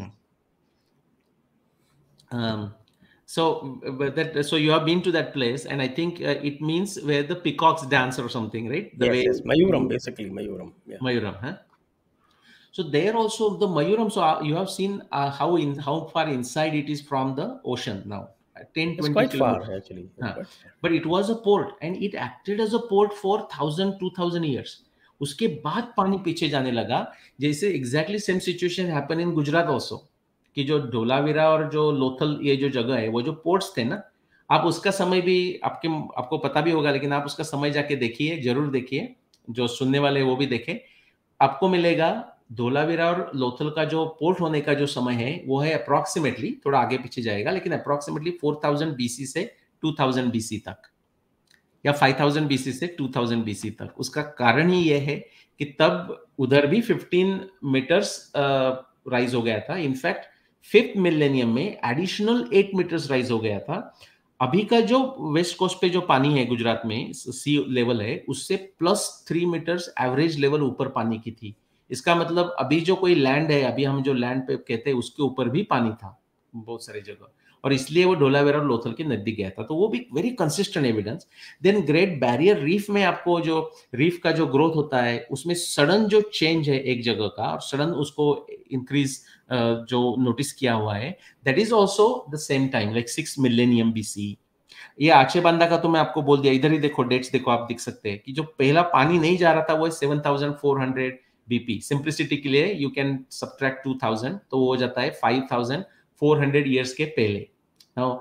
But that, so you have been to that place, and I think it means where the peacocks dance or something, right? The Yes, way yes. Mayuram, basically Mayuram. Yeah. Mayuram, huh? So there also the Mayuram. So you have seen how far inside it is from the ocean now, 10 It's 20 quite far, kilometers. actually. It's हाँ, quite far. but it was a port and it acted as a port for 1,000-2,000 years. उसके बाद पानी पीछे जाने लगा, जैसे exactly same situation happened in Gujarat also, कि जो धोलावीरा और जो लोथल ये जो जगह है, वो जो पोर्ट्स थे ना, आप उसका समय भी आपको पता भी होगा, लेकिन आप उसका समय जाके देखिए, जरूर देखिए, जो सुनने वाले वो भी देखें, आपको मिलेगा धोलावीरा और लोथल का जो पोर्ट होने का जो समय है वो है अप्रोक्सीमेटली, थोड़ा आगे पीछे जाएगा, लेकिन अप्रोक्सीमेटली 4000 BC से 2000 BC तक। या 5000 बीसी से 2000 बीसी तक। उसका कारण ही यह है कि तब उधर भी 15 मीटर्स राइज हो गया था। इनफैक्ट 5th मिलेनियम में एडिशनल 8 मीटर्स राइज हो गया था। अभी का जो वेस्ट कोस्ट पे जो पानी है गुजरात में सी लेवल है, उससे +3 मीटर्स एवरेज लेवल ऊपर पानी की थी। इसका मतलब अभी जो कोई लैंड है, अभी हम जो लैंड पे कहते हैं, उसके ऊपर भी पानी था बहुत सारी जगह, और इसलिए वो ढोलावीरा और लोथल के नजदीक गया था। तो वो भी very consistent evidence. Then Great Barrier Reef में आपको जो रीफ का जो ग्रोथ होता है, उसमें सडन जो चेंज है एक जगह का, और सडन उसको इंक्रीज जो नोटिस किया हुआ है, that is also the same time like 6 millennium BC. ये आचे बांदा का तो मैं आपको बोल दिया, इधर ही देखो, डेट्स देखो, आप देख सकते हैं कि जो पहला पानी नहीं जा रहा था वो 7400 बीपी। सिंप्लिसिटी के लिए यू कैन सब्ट्रैक्ट 2000, तो वो हो जाता है 5400 ईयर्स के पहले। नाउ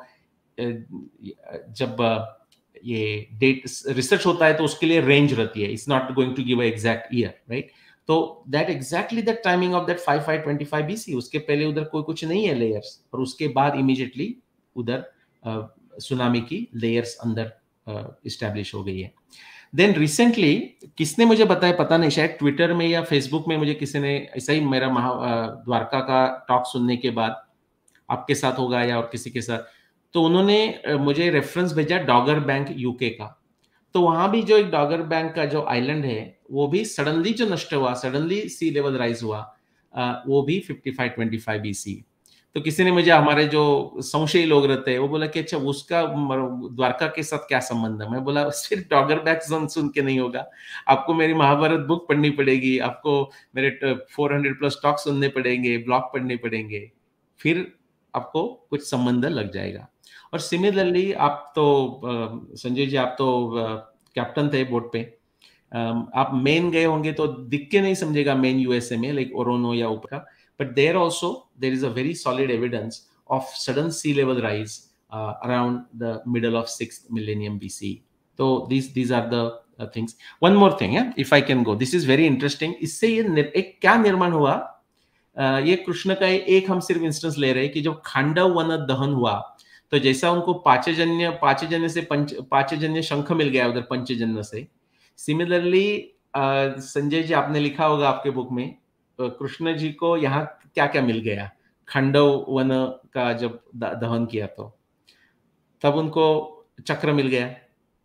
जब ये डेट रिसर्च होता है तो उसके लिए रेंज रहती है, it's not going to give a exact year, right? तो that exactly the timing of that 5525 BC, उसके पहले उधर कोई कुछ नहीं है लेयर्स, और उसके बाद इमीडिएटली उधर सुनामी की लेयर्स अंदर इस्टेब्लिश हो गई है। देन रिसेंटली किसने मुझे बताया पता नहीं, शायद ट्विटर में या फेसबुक में मुझे किसी ने ऐसा ही मेरा द्वारका का टॉक सुनने के बाद, आपके साथ होगा या और किसी के साथ, तो उन्होंने मुझे रेफरेंस भेजा डॉगर बैंक यूके का। तो वहां भी जो एक डॉगर बैंक का जो आइलैंड है, वो भी सडनली जो नष्ट हुआ, सडनली सी लेवल राइज हुआ, वो भी 5525 बीसी। तो किसी ने मुझे, हमारे जो संशयी लोग रहते हैं, वो बोला कि अच्छा उसका द्वारका के साथ क्या संबंध है? मैं बोला सिर्फ डॉगर बैक सुन के नहीं होगा, आपको मेरी महाभारत बुक पढ़नी पड़ेगी, आपको मेरे 400+ टॉक सुनने पड़ेंगे, ब्लॉग पढ़ने पड़ेंगे, फिर आपको कुछ संबंध लग जाएगा। और सिमिलरली आप तो संजय जी, आप तो कैप्टन थे बोट पे, आप मेन गए होंगे तो दिख के नहीं समझेगा मेन यूएसए में, लाइक ओरोनो या ऊपर का, but there also there is a very solid evidence of sudden sea level rise around the middle of 6th millennium BC. So these are the things. One more thing, yeah, if I can go, this is very interesting. इससे ये एक क्या निर्माण हुआ, ये कृष्ण का एक हम सिर्फ इंस्टेंस ले रहे हैं कि जब खांडव वन दहन हुआ, तो जैसा उनको पांचजन्य से पांचजन्य शंख मिल गया उधर पंचजन्य से, सिमिलरली संजय जी आपने लिखा होगा आपके बुक में, कृष्ण जी को यहाँ क्या क्या मिल गया खंडव वन का जब दहन किया, तो तब उनको चक्र मिल गया,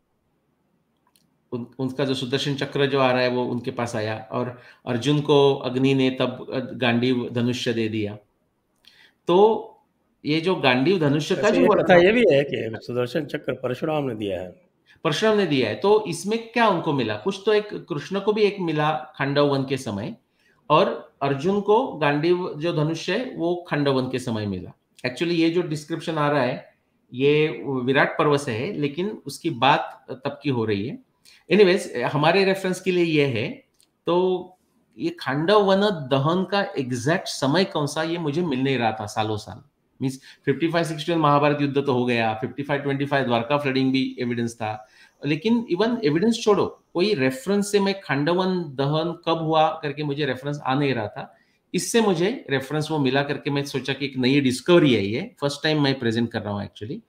उनका जो सुदर्शन चक्र जो आ रहा है वो उनके पास आया, और अर्जुन को अग्नि ने तब गांडीव धनुष्य दे दिया। तो ये जो गांडीव धनुष्य का जो कथा ये भी है कि सुदर्शन चक्र परशुराम ने दिया है, परशुराम ने दिया है। तो इसमें क्या उनको मिला, कुछ तो एक कृष्ण को भी एक मिला खंडव वन के समय, और अर्जुन को गांडीव जो धनुष है वो खंडवन के समय मिला। एक्चुअली ये जो डिस्क्रिप्शन आ रहा है ये विराट पर्व से है, लेकिन उसकी बात तब की हो रही है। एनीवेज, हमारे रेफरेंस के लिए ये है। तो ये खांडव वन दहन का एग्जैक्ट समय कौन सा, ये मुझे मिल नहीं रहा था सालों साल। मीन्स 55-61 महाभारत युद्ध तो हो गया, 55-25 द्वारका फ्लडिंग भी एविडेंस था, लेकिन इवन एविडेंस छोड़ो, कोई रेफरेंस से मैं खांडवन दहन कब हुआ करके मुझे रेफरेंस आ नहीं रहा था। इससे मुझे रेफरेंस वो मिला करके मैं सोचा कि एक नई डिस्कवरी है, ये फर्स्ट टाइम मैं प्रेजेंट कर रहा हूँ एक्चुअली।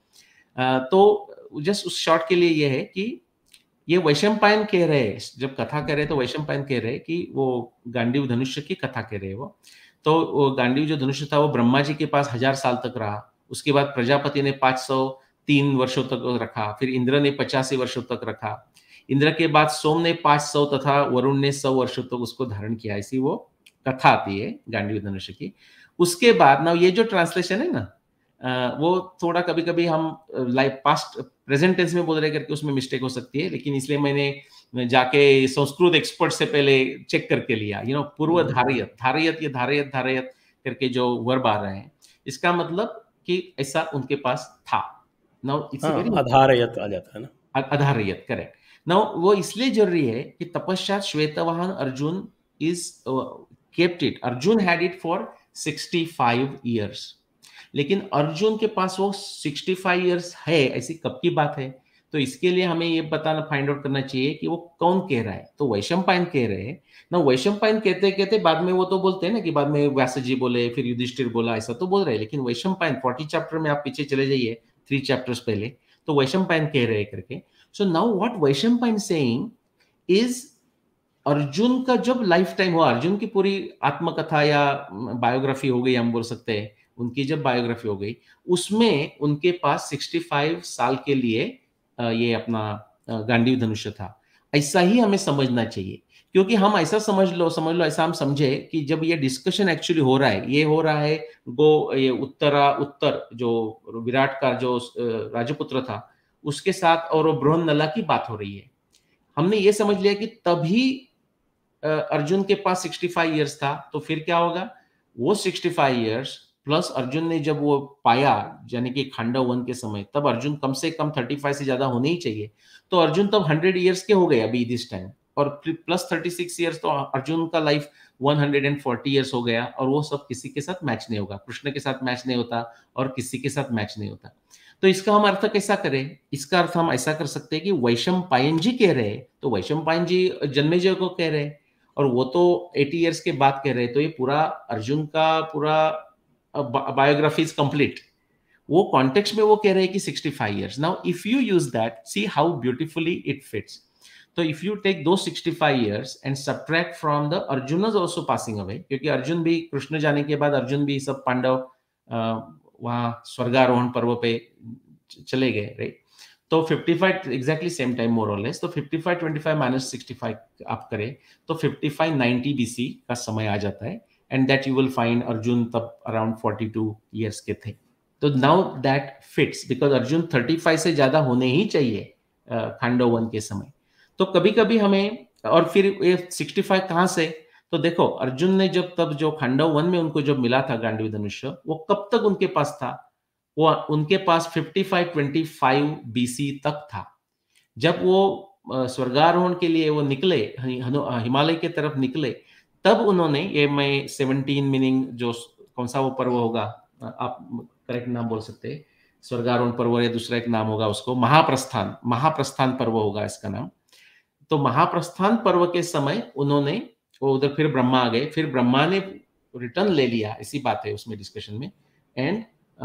तो जस्ट उस शॉर्ट के लिए ये है कि ये वैशंपायन कह रहे हैं, जब कथा कह रहे तो वैशंपायन कह रहे हैं कि वो गांडीव धनुष्य की कथा कह रहे हैं वो। तो गांडीव जो धनुष्य था वो ब्रह्मा जी के पास 1000 साल तक रहा, उसके बाद प्रजापति ने 503 वर्षों तक रखा, फिर इंद्र ने 85 वर्षों तक रखा, इंद्र के बाद सोम ने 500 तथा वरुण ने 100 वर्षों तक उसको धारण किया। ऐसी वो कथा आती है गांडीव धनुष्य की। उसके बाद ना ये जो ट्रांसलेशन है ना, वो थोड़ा कभी कभी हम लाइक पास्ट प्रेजेंट टेंस में बोल रहे करके उसमें मिस्टेक हो सकती है, लेकिन इसलिए मैंने जाके संस्कृत एक्सपर्ट से पहले चेक करके लिया। पूर्व धारयत, धारयत, ये धारयत धारयत करके जो वर्ब आ रहे हैं, इसका मतलब कि ऐसा उनके पास था। नाउ इट्स वेरी आधारयत आ जाता है ना, आधारयत, करेक्ट। नाउ वो इसलिए जरूरी है कि तपश्चात Shvetavahana Arjun is kept it, Arjun had it for 65 years, लेकिन अर्जुन के पास वो 65 ईयर्स है, ऐसी कब की बात है? तो इसके लिए हमें ये बताना, फाइंड आउट करना चाहिए कि वो कौन कह रहा है। तो वैशंपायन कह रहे हैं ना, वैशंपायन कहते कहते बाद में वो तो बोलते हैं ना कि बाद में व्यास जी बोले, फिर युधिष्ठिर बोला, ऐसा तो बोल रहे हैं, लेकिन वैशंपायन 40 चैप्टर में आप पीछे चले जाइए, 3 चैप्टर्स पहले, तो वैशंपायन कह रहे हैं करके। So now what Vaishnampayana is saying is Arjun का जब लाइफ टाइम हुआ, अर्जुन की पूरी आत्मकथा या बायोग्राफी हो गई, हम बोल सकते हैं, उनकी जब बायोग्राफी हो गई, उसमें उनके पास 65 साल के लिए ये अपना गांडीव धनुष्य था। ऐसा ही हमें समझना चाहिए, क्योंकि हम ऐसा समझ लो ऐसा हम समझे कि जब ये डिस्कशन एक्चुअली हो रहा है, ये हो रहा है ये उत्तर जो विराट का जो राजपुत्र था उसके साथ और वो बृहन्नला की बात हो रही है। हमने ये समझ लिया कि तभी अर्जुन के पास 65 इयर्स था, तो फिर क्या होगा, वो 65 इयर्स प्लस अर्जुन ने जब वो पाया, यानी कि खांडव वन के समय, तब अर्जुन कम से कम 35 से ज्यादा होने ही चाहिए, तो अर्जुन तब 100 इयर्स के हो गए अभी दिस टाइम, और प्लस 36 इयर्स, तो अर्जुन का लाइफ 140 इयर्स हो गया, और वो सब किसी के साथ मैच नहीं होगा, कृष्ण के साथ मैच नहीं होता और किसी के साथ मैच नहीं होता। तो इसका हम अर्थ कैसा करें, इसका अर्थ हम ऐसा कर सकते हैं कि वैशंपायन जी कह रहे हैं, तो वैशंपायन जी जन्मेजय को कह रहे हैं, और वो तो 80 इयर्स के बाद कह रहे हैं, तो ये पूरा अर्जुन का पूरा बायोग्राफी इज कंप्लीट। वो कॉन्टेक्स्ट में वो कह रहे हैं कि 65 years. Now if you use that, see how beautifully it fits. तो इफ यू टेक दो 65 years and subtract from the Arjun is also passing away, क्योंकि अर्जुन भी, कृष्ण जाने के बाद अर्जुन भी सब पांडव वहां स्वर्गारोहण पर्व पे चले गए, राइट। तो 55 एग्जैक्टली सेम टाइम मोर और लेस, तो 55 25 माइनस 65 आप करें तो 55 90 बीसी का समय आ जाता है, and that you will find Arjun तब अराउंड 42 इयर्स के थे। तो now that fits, because Arjun 35 से ज्यादा होने ही चाहिए खांडव वन के समय। तो कभी कभी हमें, और फिर ये 65 कहां से, तो देखो अर्जुन ने जब जो खांडव वन में उनको जब मिला था गांडीव धनुष्य, वो कब तक उनके पास था, वो उनके पास 55-25 बीसी तक था। जब वो स्वर्गारोहण के लिए वो निकले, हिमालय के तरफ निकले, तब उन्होंने ये, मैं 17 मीनिंग जो कौन सा वो पर्व होगा, आप करेक्ट नाम बोल सकते हैं, स्वर्गारोहण पर्व या दूसरा एक नाम होगा उसको, महाप्रस्थान पर्व होगा इसका नाम। तो महाप्रस्थान पर्व के समय उन्होंने वो उधर, फिर ब्रह्मा आ गए, फिर ब्रह्मा ने रिटर्न ले लिया, ऐसी बात है उसमें डिस्कशन में, एंड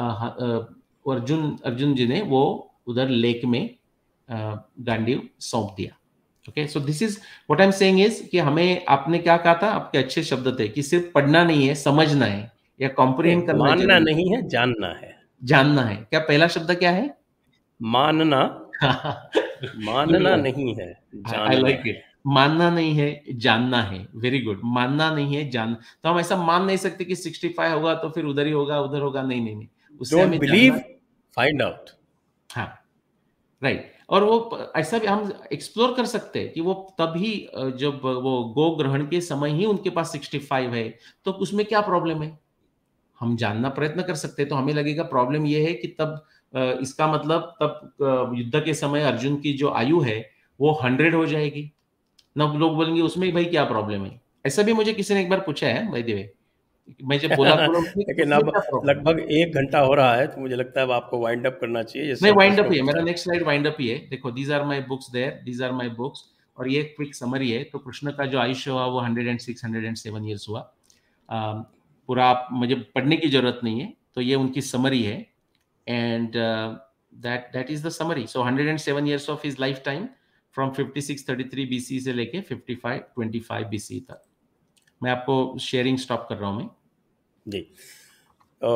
अर्जुन जी ने वो उधर लेक में गांडीव सौंप दिया। Okay, so this is what I am saying is कि हमें, आपने क्या कहा था, आपके अच्छे शब्द थे कि सिर्फ पढ़ना नहीं है, समझना है या कॉम्प्रिहेंड करना, मानना नहीं है, जानना है। जानना है। क्या पहला शब्द क्या है? मानना। मानना नहीं है, आई लाइक जानना इट। है। मानना नहीं है, जानना है। Very good. मानना नहीं है, जान, तो हम ऐसा मान नहीं सकते कि 65 होगा तो फिर उधर ही होगा, उधर होगा, नहीं नहीं नहीं, उससे डोंट हमें जानना। Believe, find out. हाँ, राइट। और वो ऐसा भी हम एक्सप्लोर कर सकते हैं कि वो तभी जब वो गो ग्रहण के समय ही उनके पास 65 है, तो उसमें क्या प्रॉब्लम है, हम जानना प्रयत्न कर सकते हैं। तो हमें लगेगा प्रॉब्लम ये है कि तब इसका मतलब तब युद्ध के समय अर्जुन की जो आयु है वो 100 हो जाएगी ना, लोग बोलेंगे उसमें भाई क्या प्रॉब्लम है। ऐसा भी मुझे किसी ने एक बार पूछा है, भाई देवे, मैं जब बोला तो लेकिन उसमें अब क्या प्रॉब्लम है। लगभग 1 घंटा हो रहा है, तो मुझे लगता है अब आपको वाइंड अप करना चाहिए, जिससे नहीं, हम वाइंड अप प्रश्नों ही है पर मेरा, चर्चा। नेक्स्ट स्लाइड वाइंड अप ही है। देखो, these are my books there, these are my books, और ये क्विक समरी है। तो कृष्ण का जो आयुष्य हुआ वो 106 107 ईयर्स हुआ। पूरा आप, मुझे पढ़ने की जरूरत नहीं है, तो ये उनकी समरी है, and that is the summary. So 107 years of his life time, from 5633 BC से लेके 5525 बीसी तक। मैं आपको शेयरिंग स्टॉप कर रहा हूं मैं। जी, तो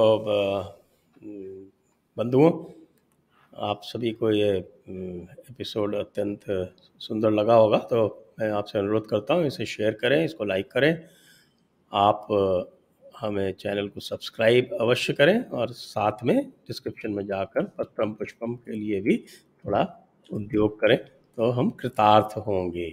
बंधुओं, आप सभी को ये एपिसोड अत्यंत सुंदर लगा होगा, तो मैं आपसे अनुरोध करता हूँ इसे शेयर करें, इसको लाइक करें। आप हमें चैनल को सब्सक्राइब अवश्य करें, और साथ में डिस्क्रिप्शन में जाकर पत्रम पुष्पम के लिए भी थोड़ा उद्योग करें, तो हम कृतार्थ होंगे।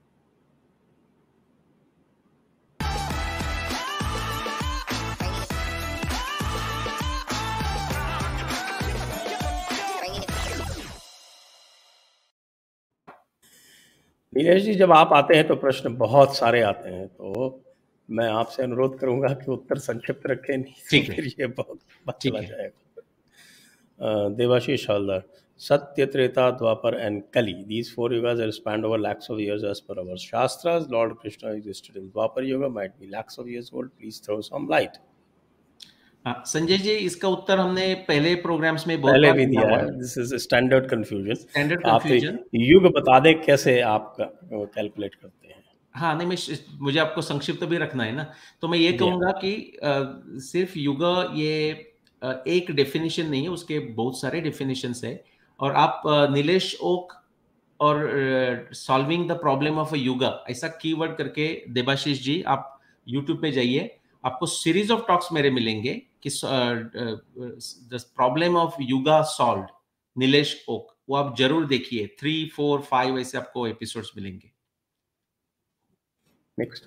नीलेश जी, जब आप आते हैं तो प्रश्न बहुत सारे आते हैं, तो मैं आपसे अनुरोध करूंगा कि उत्तर संक्षिप्त रखें, नहीं तो ठीक है, फिर ये बहुत लंबा ठीक चला है। जाएगा। देवाशीष हवलदार, सत्य, त्रेता, द्वापर and Kali, these 4 yugas are spanned over lakhs of years as per our Shastras. Lord Krishna existed in Dwapar Yuga, might be lakhs of years old. Please throw some light. हाँ, संजय जी, इसका उत्तर हमने पहले प्रोग्राम्स में बहुत पहले बार भी दिया दिया हुआ है, है। This is standard confusion. Standard आप कंफ्यूजन। युग बता दें कैसे आप कैलकुलेट करते हैं। हाँ, नहीं, मुझे आपको संक्षिप्त भी रखना है ना, तो मैं ये जी हाँ। कहूँगा कि सिर्फ युग ये एक डेफिनिशन नहीं है, उसके बहुत सारे डेफिनिशंस है। और आप नीलेश ओक और solving the problem of a yuga ऐसा कीवर्ड करके, देबाशीष जी आप यूट्यूब पे जाइए, आपको सीरीज ऑफ टॉक्स मेरे मिलेंगे कि the problem of yuga solved, Nilesh Oak, वो आप जरूर देखिए। 3, 4, 5 ऐसे आपको एपिसोड्स मिलेंगे। Next.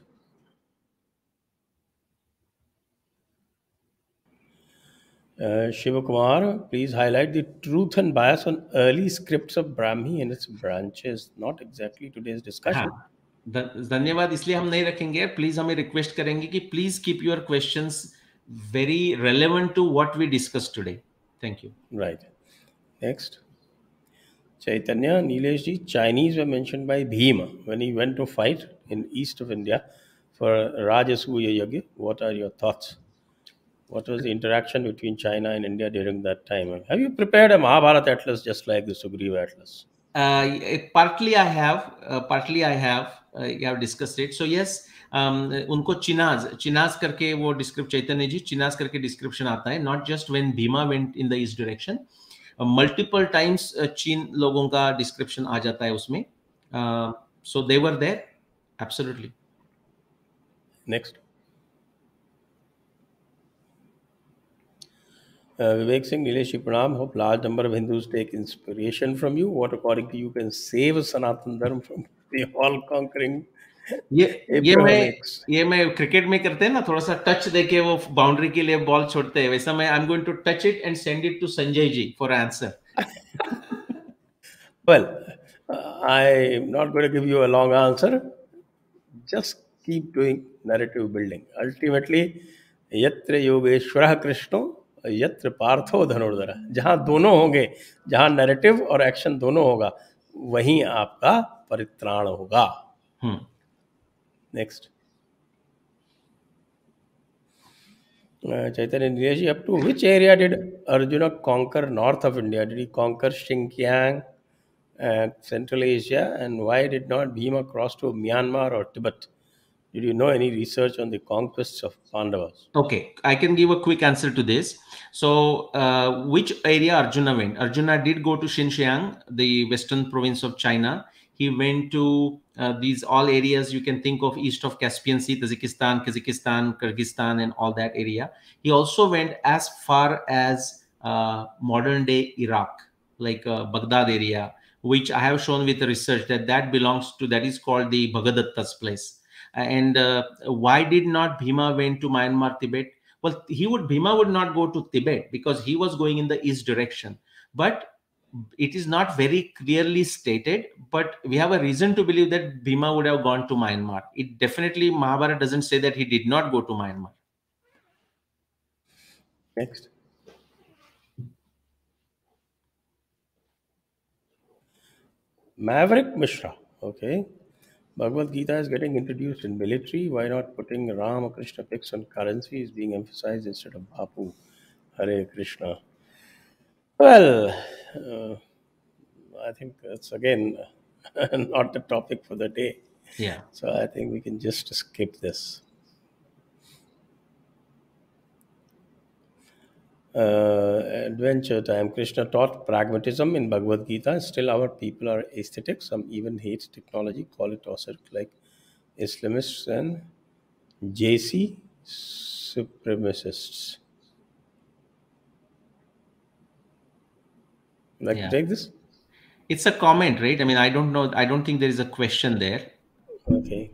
Shiva Kumar, please highlight the truth and bias on early scripts of Brahmi and its branches. Not exactly today's हाँ, discussion. धन्यवाद। इसलिए हम नहीं रखेंगे, प्लीज हमें रिक्वेस्ट करेंगे कि please keep your questions very relevant to what we discuss today. Thank you. Right. Next. Chaitanya, Nileshji, Chinese were mentioned by Bhima when he went to fight in east of India for Rajasuya Yagya. What are your thoughts? What was the interaction between China and India during that time? Have you prepared a Mahabharata atlas just like the Sugriva atlas? Partly I have discussed it. So yes, उनको चिनाज करके वो describe, Chaitanya ji, चिनाज करके description आता है, not just when Bhima went in the east direction, multiple times चीन लोगों का description आ जाता है उसमें। So they were there, absolutely. Next. Vivek Singh, Nilesh Pranam, hope large number of Hindus take inspiration from you. What, according to you, can save Sanatan Dharma from the all-conquering ये ये मैं Abrahamics? ये मैं cricket में करते हैं ना, थोड़ा सा टच देके वो बाउंड्री के लिए बॉल छोड़ते हैं, वैसा मैं I am going to touch it and send it to Sanjay ji for answer. Well, I'm not going to give you a long answer. Just keep doing narrative building. Ultimately, यत्र योगेश्वरः कृष्णो यत्र पार्थो धनुर्धर, जहाँ दोनों होंगे, जहाँ नैरेटिव और एक्शन दोनों होगा, वहीं आपका परित्राण होगा। Next. Chaitanya Nilesh, up to which area did Arjuna conquer north of India? Did he conquer Xinjiang, Central Asia, and why did not Bhima cross to Myanmar or Tibet? Did you know any research on the conquests of Pandavas? Okay, I can give a quick answer to this. So, which area Arjuna went? Arjuna did go to Xinjiang, the western province of China. He went to these all areas you can think of east of Caspian Sea, Tajikistan, Kazakhstan, Kyrgyzstan, and all that area. He also went as far as modern day Iraq, like Baghdad area, which I have shown with research that belongs to, that is called the Bhagadatta's place. And why did not Bhima went to Myanmar, Tibet? Well, Bhima would not go to Tibet because he was going in the east direction. But it is not very clearly stated, but we have a reason to believe that Bhima would have gone to Myanmar. It definitely, Mahabharata doesn't say that he did not go to Myanmar. Next. Maverick Mishra. Okay. Bhagavad Gita is getting introduced in military. Why not putting Ram Krishna pics on currency is being emphasized instead of Bapu? Hare Krishna. Well, I think that's again not the topic for the day. Yeah. So I think we can just skip this. Adventure time. Krishna taught pragmatism in Bhagavad Gita. Still, our people are aesthetic. Some even hate technology, call it OSIRC, like Islamists and JC supremacists. Like to take this? It's a comment, right? I mean, I don't know. I don't think there is a question there. Okay.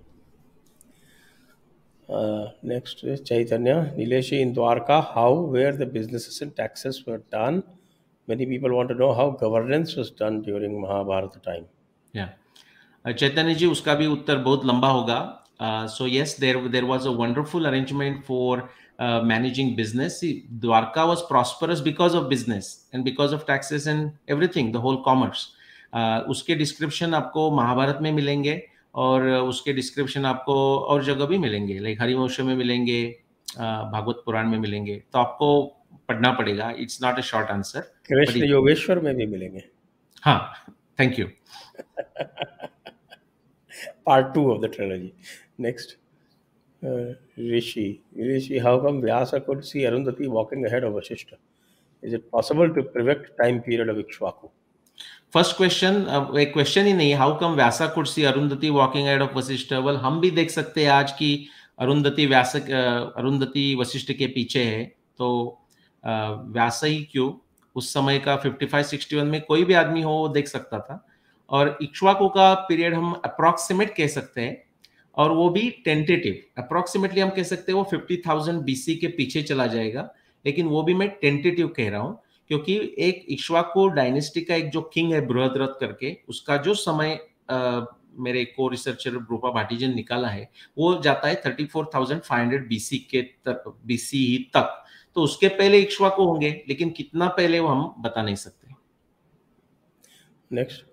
Next is Chaitanya. Nileshi, in Dwarka, how were the businesses and taxes were done? Many people want to know how governance was done during Mahabharata time. Yeah. Chaitanya ji, उसका भी उत्तर बहुत लंबा होगा. So yes, there was a wonderful arrangement for managing business. See, Dwarka was prosperous because of business and because of taxes and everything, the whole commerce. उसके description आपको महाभारत में मिलेंगे और उसके डिस्क्रिप्शन आपको और जगह भी मिलेंगे, लाइक हरिवंश में मिलेंगे, भागवत पुराण में मिलेंगे, तो आपको पढ़ना पड़ेगा। It's not a short answer, but Krishna Yogeshwar में भी मिलेंगे। हाँ, thank you. Part 2 of the trilogy. Next, Rishi, how come Vyasa could see Arundhati walking ahead of Vasishtha? Is it possible to predict time period of Ikshvaku? First question, एक question ही नहीं, how come Vyasa could see Arundhati walking ahead of Vashishtha? Well, हम भी देख सकते हैं आज की अरुंधति वशिष्ठ के पीछे है, तो व्यासा ही क्यों, उस समय का 55-61 में कोई भी आदमी हो वो देख सकता था। और इक्ष्वाकु का पीरियड हम अप्रोक्सीमेट कह सकते हैं, और वो भी टेंटेटिव। अप्रोक्सीमेटली हम कह सकते हैं वो 50,000 बीसी के पीछे चला जाएगा, लेकिन वो भी मैं टेंटेटिव कह रहा हूं, क्योंकि एक इक्ष्वाकु डायनेस्टी का एक जो किंग है बृहद्रथ करके, उसका जो समय मेरे को रिसर्चर रूपा भाटी जी ने निकाला है, वो जाता है 34,500 बीसी के बीसी तक। तो उसके पहले इक्ष्वाकु होंगे, लेकिन कितना पहले वो हम बता नहीं सकते। नेक्स्ट,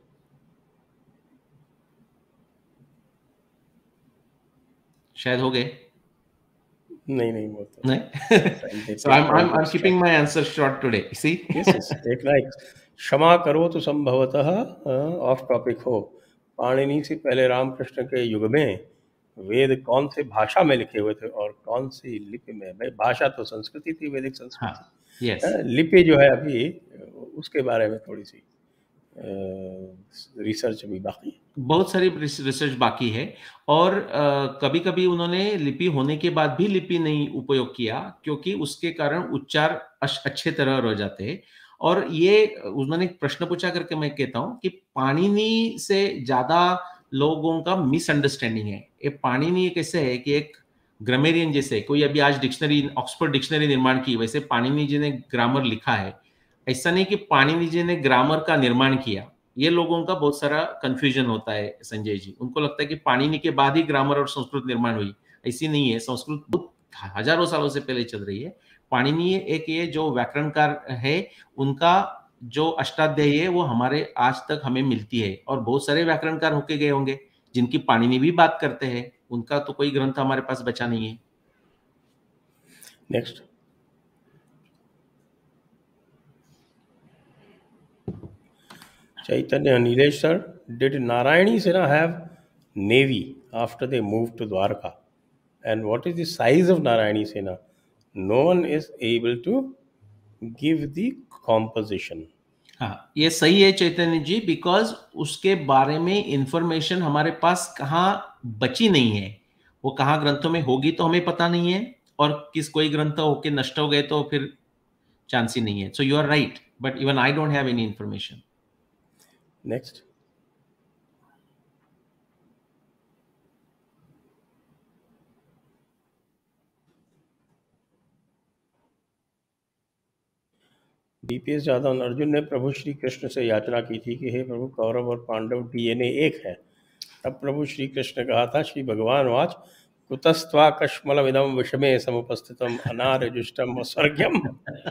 शायद हो गए। नहीं बोलते नहीं। So I'm keeping my answer short today. See? yes, एक लाइक क्षमा करो तो संभवतः ऑफ टॉपिक हो। पाणिनि से पहले रामकृष्ण के युग में वेद कौन से भाषा में लिखे हुए थे और कौन सी लिपि में? भाई भाषा तो संस्कृति थी, वैदिक संस्कृति। हाँ, yes. लिपि जो है अभी उसके बारे में थोड़ी सी रिसर्च भी बाकी है। बहुत सारी रिसर्च बाकी है, और कभी कभी उन्होंने लिपि होने के बाद भी लिपि नहीं उपयोग किया, क्योंकि उसके कारण उच्चार अच्छे तरह रह जाते हैं। और ये उन्होंने एक प्रश्न पूछा करके मैं कहता हूं कि पाणिनि से ज्यादा लोगों का मिसअंडरस्टैंडिंग है। ये पाणिनि एक ऐसे है कि एक ग्रामेरियन जैसे, कोई अभी आज डिक्शनरी, ऑक्सफोर्ड डिक्शनरी निर्माण की, वैसे पाणिनि जी ने ग्रामर लिखा है। ऐसा नहीं कि पाणिनि जी ने ग्रामर का निर्माण किया। ये लोगों का बहुत सारा कंफ्यूजन होता है संजय जी, उनको लगता है कि पाणिनि के बाद ही ग्रामर और संस्कृत निर्माण हुई। ऐसी नहीं है, संस्कृत बहुत हजारों सालों से पहले चल रही है। पाणिनि एक ये जो व्याकरणकार है, उनका जो अष्टाध्यायी है वो हमारे आज तक हमें मिलती है, और बहुत सारे व्याकरणकार होके गए होंगे जिनकी पाणिनि भी बात करते हैं, उनका तो कोई ग्रंथ हमारे पास बचा नहीं है। Next, Chaitanya Nilesh sir, did Narayani Sena have navy after they moved to Dwarka? And what is the size of Narayani Sena? No one is able to give the composition. हाँ, ये सही है चैतन्य जी, बिकॉज उसके बारे में information हमारे पास कहाँ बची नहीं है। वो कहाँ ग्रंथों में होगी तो हमें पता नहीं है, और किस कोई ग्रंथ होके नष्ट हो गए तो फिर चांस ही नहीं है। So you are right, but even I don't have any information. Next, DPS Yadav, Arjun ने प्रभु श्री कृष्ण से याचना की थी कि हे प्रभु, कौरव और पांडव डीएनए एक है। तब प्रभु श्री कृष्ण कहा था, श्री भगवान वाच, कुतस्त्वा कश्मलमिदं विषमे समुपस्थितम अनार्यजुष्टम स्वर्ग्यम।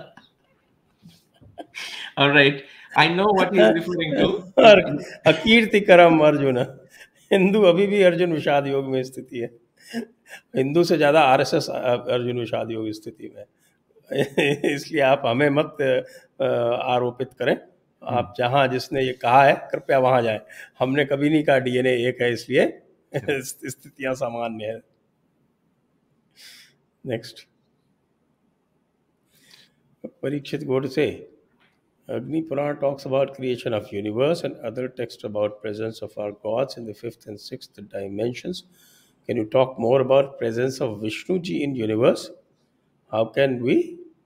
Alright, I know what he is referring to. और अकीर्तिकरम अर्जुन, हिंदू अभी भी अर्जुन विषाद योग में स्थिति है। हिंदू से ज्यादा आरएसएस अर्जुन विषाद योग स्थिति में। इसलिए आप हमें मत आरोपित करें। आप जहां जिसने ये कहा है कृपया वहां जाएं। हमने कभी नहीं कहा डीएनए एक है, इसलिए स्थितियां सामान्य है। Next, Parikshit Godse, Agni Purana talks about creation of universe and other texts about presence of our gods in the 5th and 6th dimensions. Can you talk more about presence of Vishnu ji in universe? How can we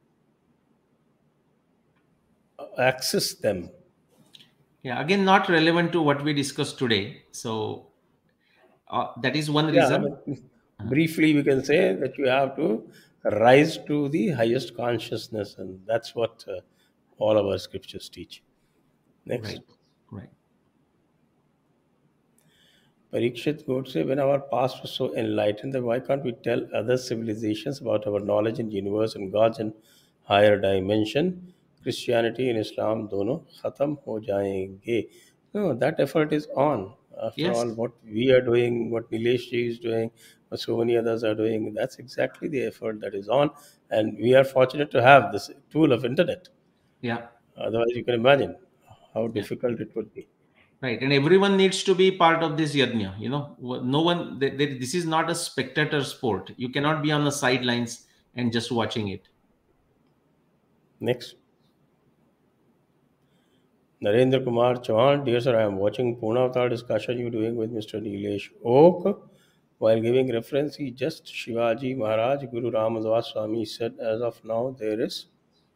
access them? Yeah, again, not relevant to what we discussed today. So that is one reason. Briefly, we can say that you have to rise to the highest consciousness, and that's what all of our scriptures teach. Next. Right. Parikshit Godse, when our past was so enlightened, then why can't we tell other civilizations about our knowledge in the universe and gods in higher dimension? Christianity and Islam dono khatam ho jayenge. No, that effort is on. After Yes. all, what we are doing, what Nilesh ji is doing, what so many others are doing, that's exactly the effort that is on. And we are fortunate to have this tool of internet. Yeah. Otherwise, you can imagine how Yeah. difficult it would be. Right. And everyone needs to be part of this yajna. No one, this is not a spectator sport. You cannot be on the sidelines and just watching it. Next. Narendra Kumar Chauhan, dear sir, I am watching Purnavatar discussion you doing with Mr. Nilesh Oak. While giving reference, he just Shivaji Maharaj, Guru Ramadwas Swami said, as of now, there is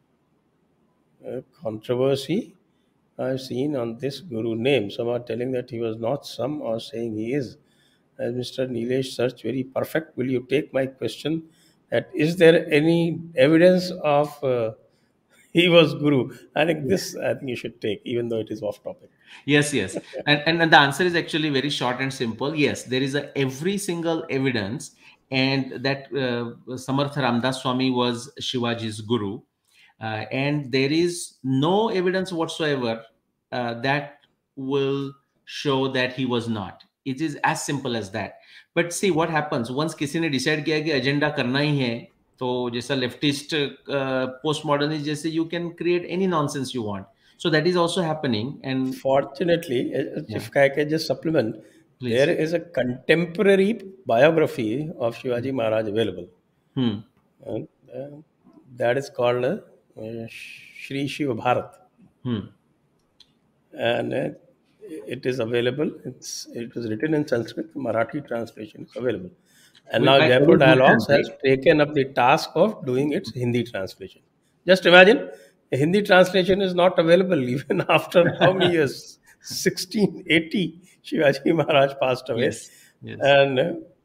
a controversy I've seen on this Guru name. Some are telling that he was not, some are saying he is. As Mr. Nilesh search very perfect, will you take my question that is there any evidence of he was Guru? I think I think you should take, even though it is off topic. Yes, yes. And the answer is actually very short and simple. Yes, there is every single evidence, and that Samartha Ramdas Swami was Shivaji's guru. And there is no evidence whatsoever that will show that he was not. It is as simple as that. But see what happens once किसी ने decide किया कि agenda करना ही है, तो जैसा leftist post modernist जैसे you can create any nonsense you want. So that is also happening. And Fortunately, yeah, if I can just supplement, there please. is a contemporary biography of Shivaji Maharaj available. Hmm. And, that is called Shri Shiva Bharat. Hmm. And it is available. It was written in Sanskrit. Marathi translation is available. And now By Jaipur Eddie Bhushan, Dialogues has right? taken up the task of doing its Hindi translation. Just imagine, a Hindi translation is not available even after how many years? 1680, Shivaji Maharaj passed away. Yes. Yes. And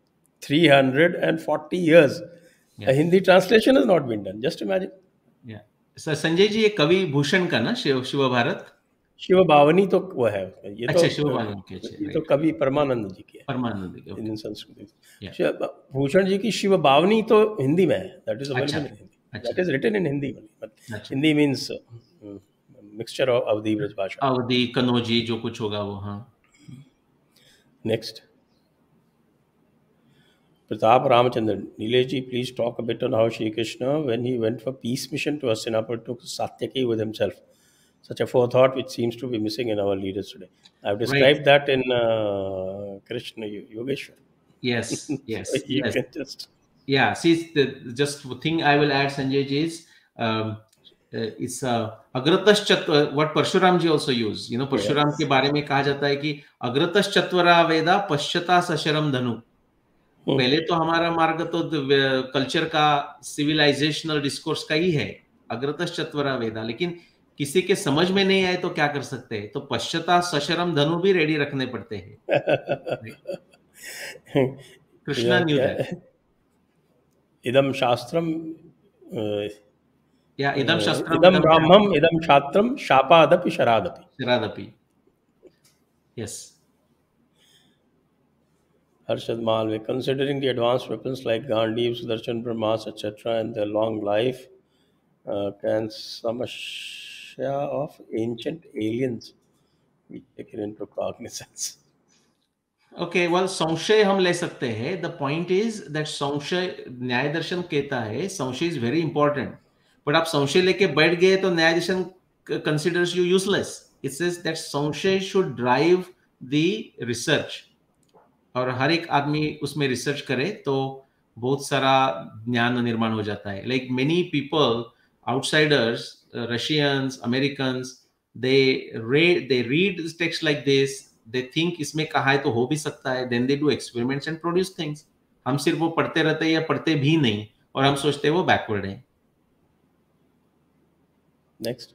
340 years, a Yeah. Hindi translation has not been done. Just imagine. Yeah. So Sanjay ji, ये कवि भूषण का ना शिव भारत. शिव बावनी तो वो है, अच्छा, शिव बावनी के, अच्छा, ये तो राइट। कवि परमानंद जी की है, परमानंद के, Indian okay. Sanskrit. Yeah. Bhushan ji की शिव बावनी तो हिंदी में है, दैट इज अच्छा, अवेलेबल इन हिंदी, अच्छा, that is written in Hindi only, but अच्छा। Hindi means mixture of Awadhi Braj भाषा। अवधि, कनौजी, जो कुछ होगा वो, हाँ। Next, Pratap Ramachandran, Nilesh ji, please talk a bit on how Shri Krishna, when he went for peace mission to Hastinapur, took Satyaki with himself. Such a forethought which seems to be missing in our leaders today. I've Right. described that in Krishna Yogeshwar. Yes, yes, So you yes. can just... Yeah, see, just thing I will add, Sanjay ji, is it's Agratas Chatva, what Parshuram ji also used. Parshuram के बारे में कहा जाता है कि Agratas Chatvara Veda Paschata Sasharam Dhanu. पहले तो हमारा मार्ग तो कल्चर का, सिविलाइजेशनल डिस्कोर्स का ही है, अग्रतश्च चत्वरा वेदा, लेकिन किसी के समझ में नहीं आए तो क्या कर सकते हैं, तो पश्चाता सशरम धनु भी रेडी रखने पड़ते हैं। Krishna knew that. इदम शास्त्रम या इदम शास्त्रम इदम ब्राह्मम इदम शास्त्रम शापादपि शरादपि शरादपि। Yes. Harshad Malve, considering the advanced weapons like Gandhi, Sudarshan Brahmas, etc., and their long life, can samasya of ancient aliens be taken into cognizance? Okay, well, संशय हम ले सकते हैं. The point is that संशय, न्याय दर्शन कहता है संशय is very important. But आप संशय लेके बैठ गए तो न्याय दर्शन considers you useless. It says that संशय should drive the research. और हर एक आदमी उसमें रिसर्च करे तो बहुत सारा ज्ञान निर्माण हो जाता है. Like many people, outsiders, Russians, Americans, they read text like this. They think इसमें कहा है तो हो भी सकता है. Then they do experiments and produce things. हम सिर्फ वो पढ़ते रहते हैं या पढ़ते भी नहीं और हम सोचते हैं वो बैकवर्ड है. Next.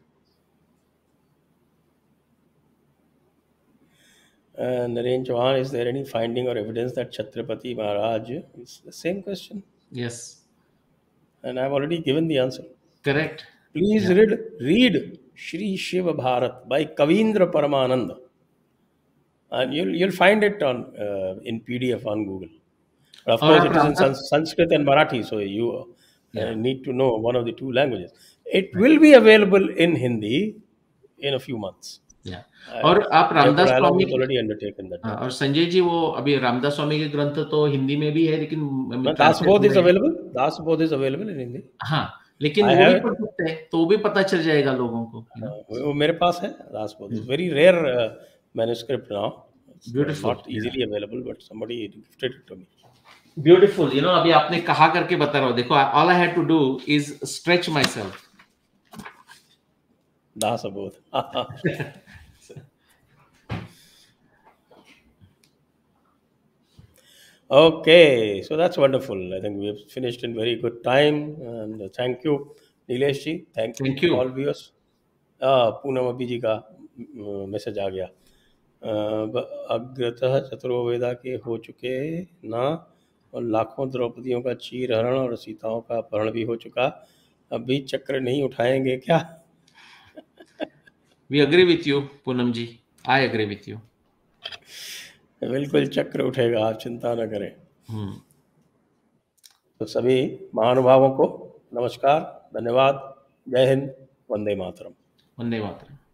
Naren Chauhan, is there any finding or evidence that Chhatrapati Maharaj is the same question? Yes. And I've already given the answer. Correct. Please read Shri Shiva Bharat by Kavindra Paramananda. And you'll find it on in PDF on Google. But of course, it is in Sanskrit and Marathi, so you need to know one of the two languages. It will be available in Hindi in a few months. या और आप Jaipur Ramdas Dialogue Swami has की already undertaken that हाँ, task. और संजय जी वो अभी रामदास स्वामी के ग्रंथ तो हिंदी में भी है लेकिन ट्रांसलेट Dasabodh हो is रहे हैं। available. Dasabodh is available in Hindi. हाँ, लेकिन I वो भी have it. पढ़ सकते हैं, तो वो भी पता चल जाएगा लोगों को, यू नो। वो मेरे पास है Dasabodh. हुँ, It's very rare manuscript now. It's beautiful, not या easily available, but somebody gifted it to me. Beautiful, you know अभी आपने कहा करके बता रहा हूँ, देखो all I had to do is stretch myself. Dasabodh. Okay, so that's wonderful. I think we have finished in very good time. And thank you, Nilesh ji. Thank you, thank you. all viewers. Poonam अभी जी का message आ गया। अग्रतः चतुर्वेदा के हो चुके ना, और लाखों द्रौपदियों का चीर हरण और सीताओं का अपहरण भी हो चुका। अब भी चक्र नहीं उठाएंगे क्या? We agree with you Poonam ji, I agree with you. बिल्कुल चक्र उठेगा, आप चिंता न करें। हुँ, तो सभी महानुभावों को नमस्कार, धन्यवाद, जय हिंद, वंदे मातरम। वंदे मातरम।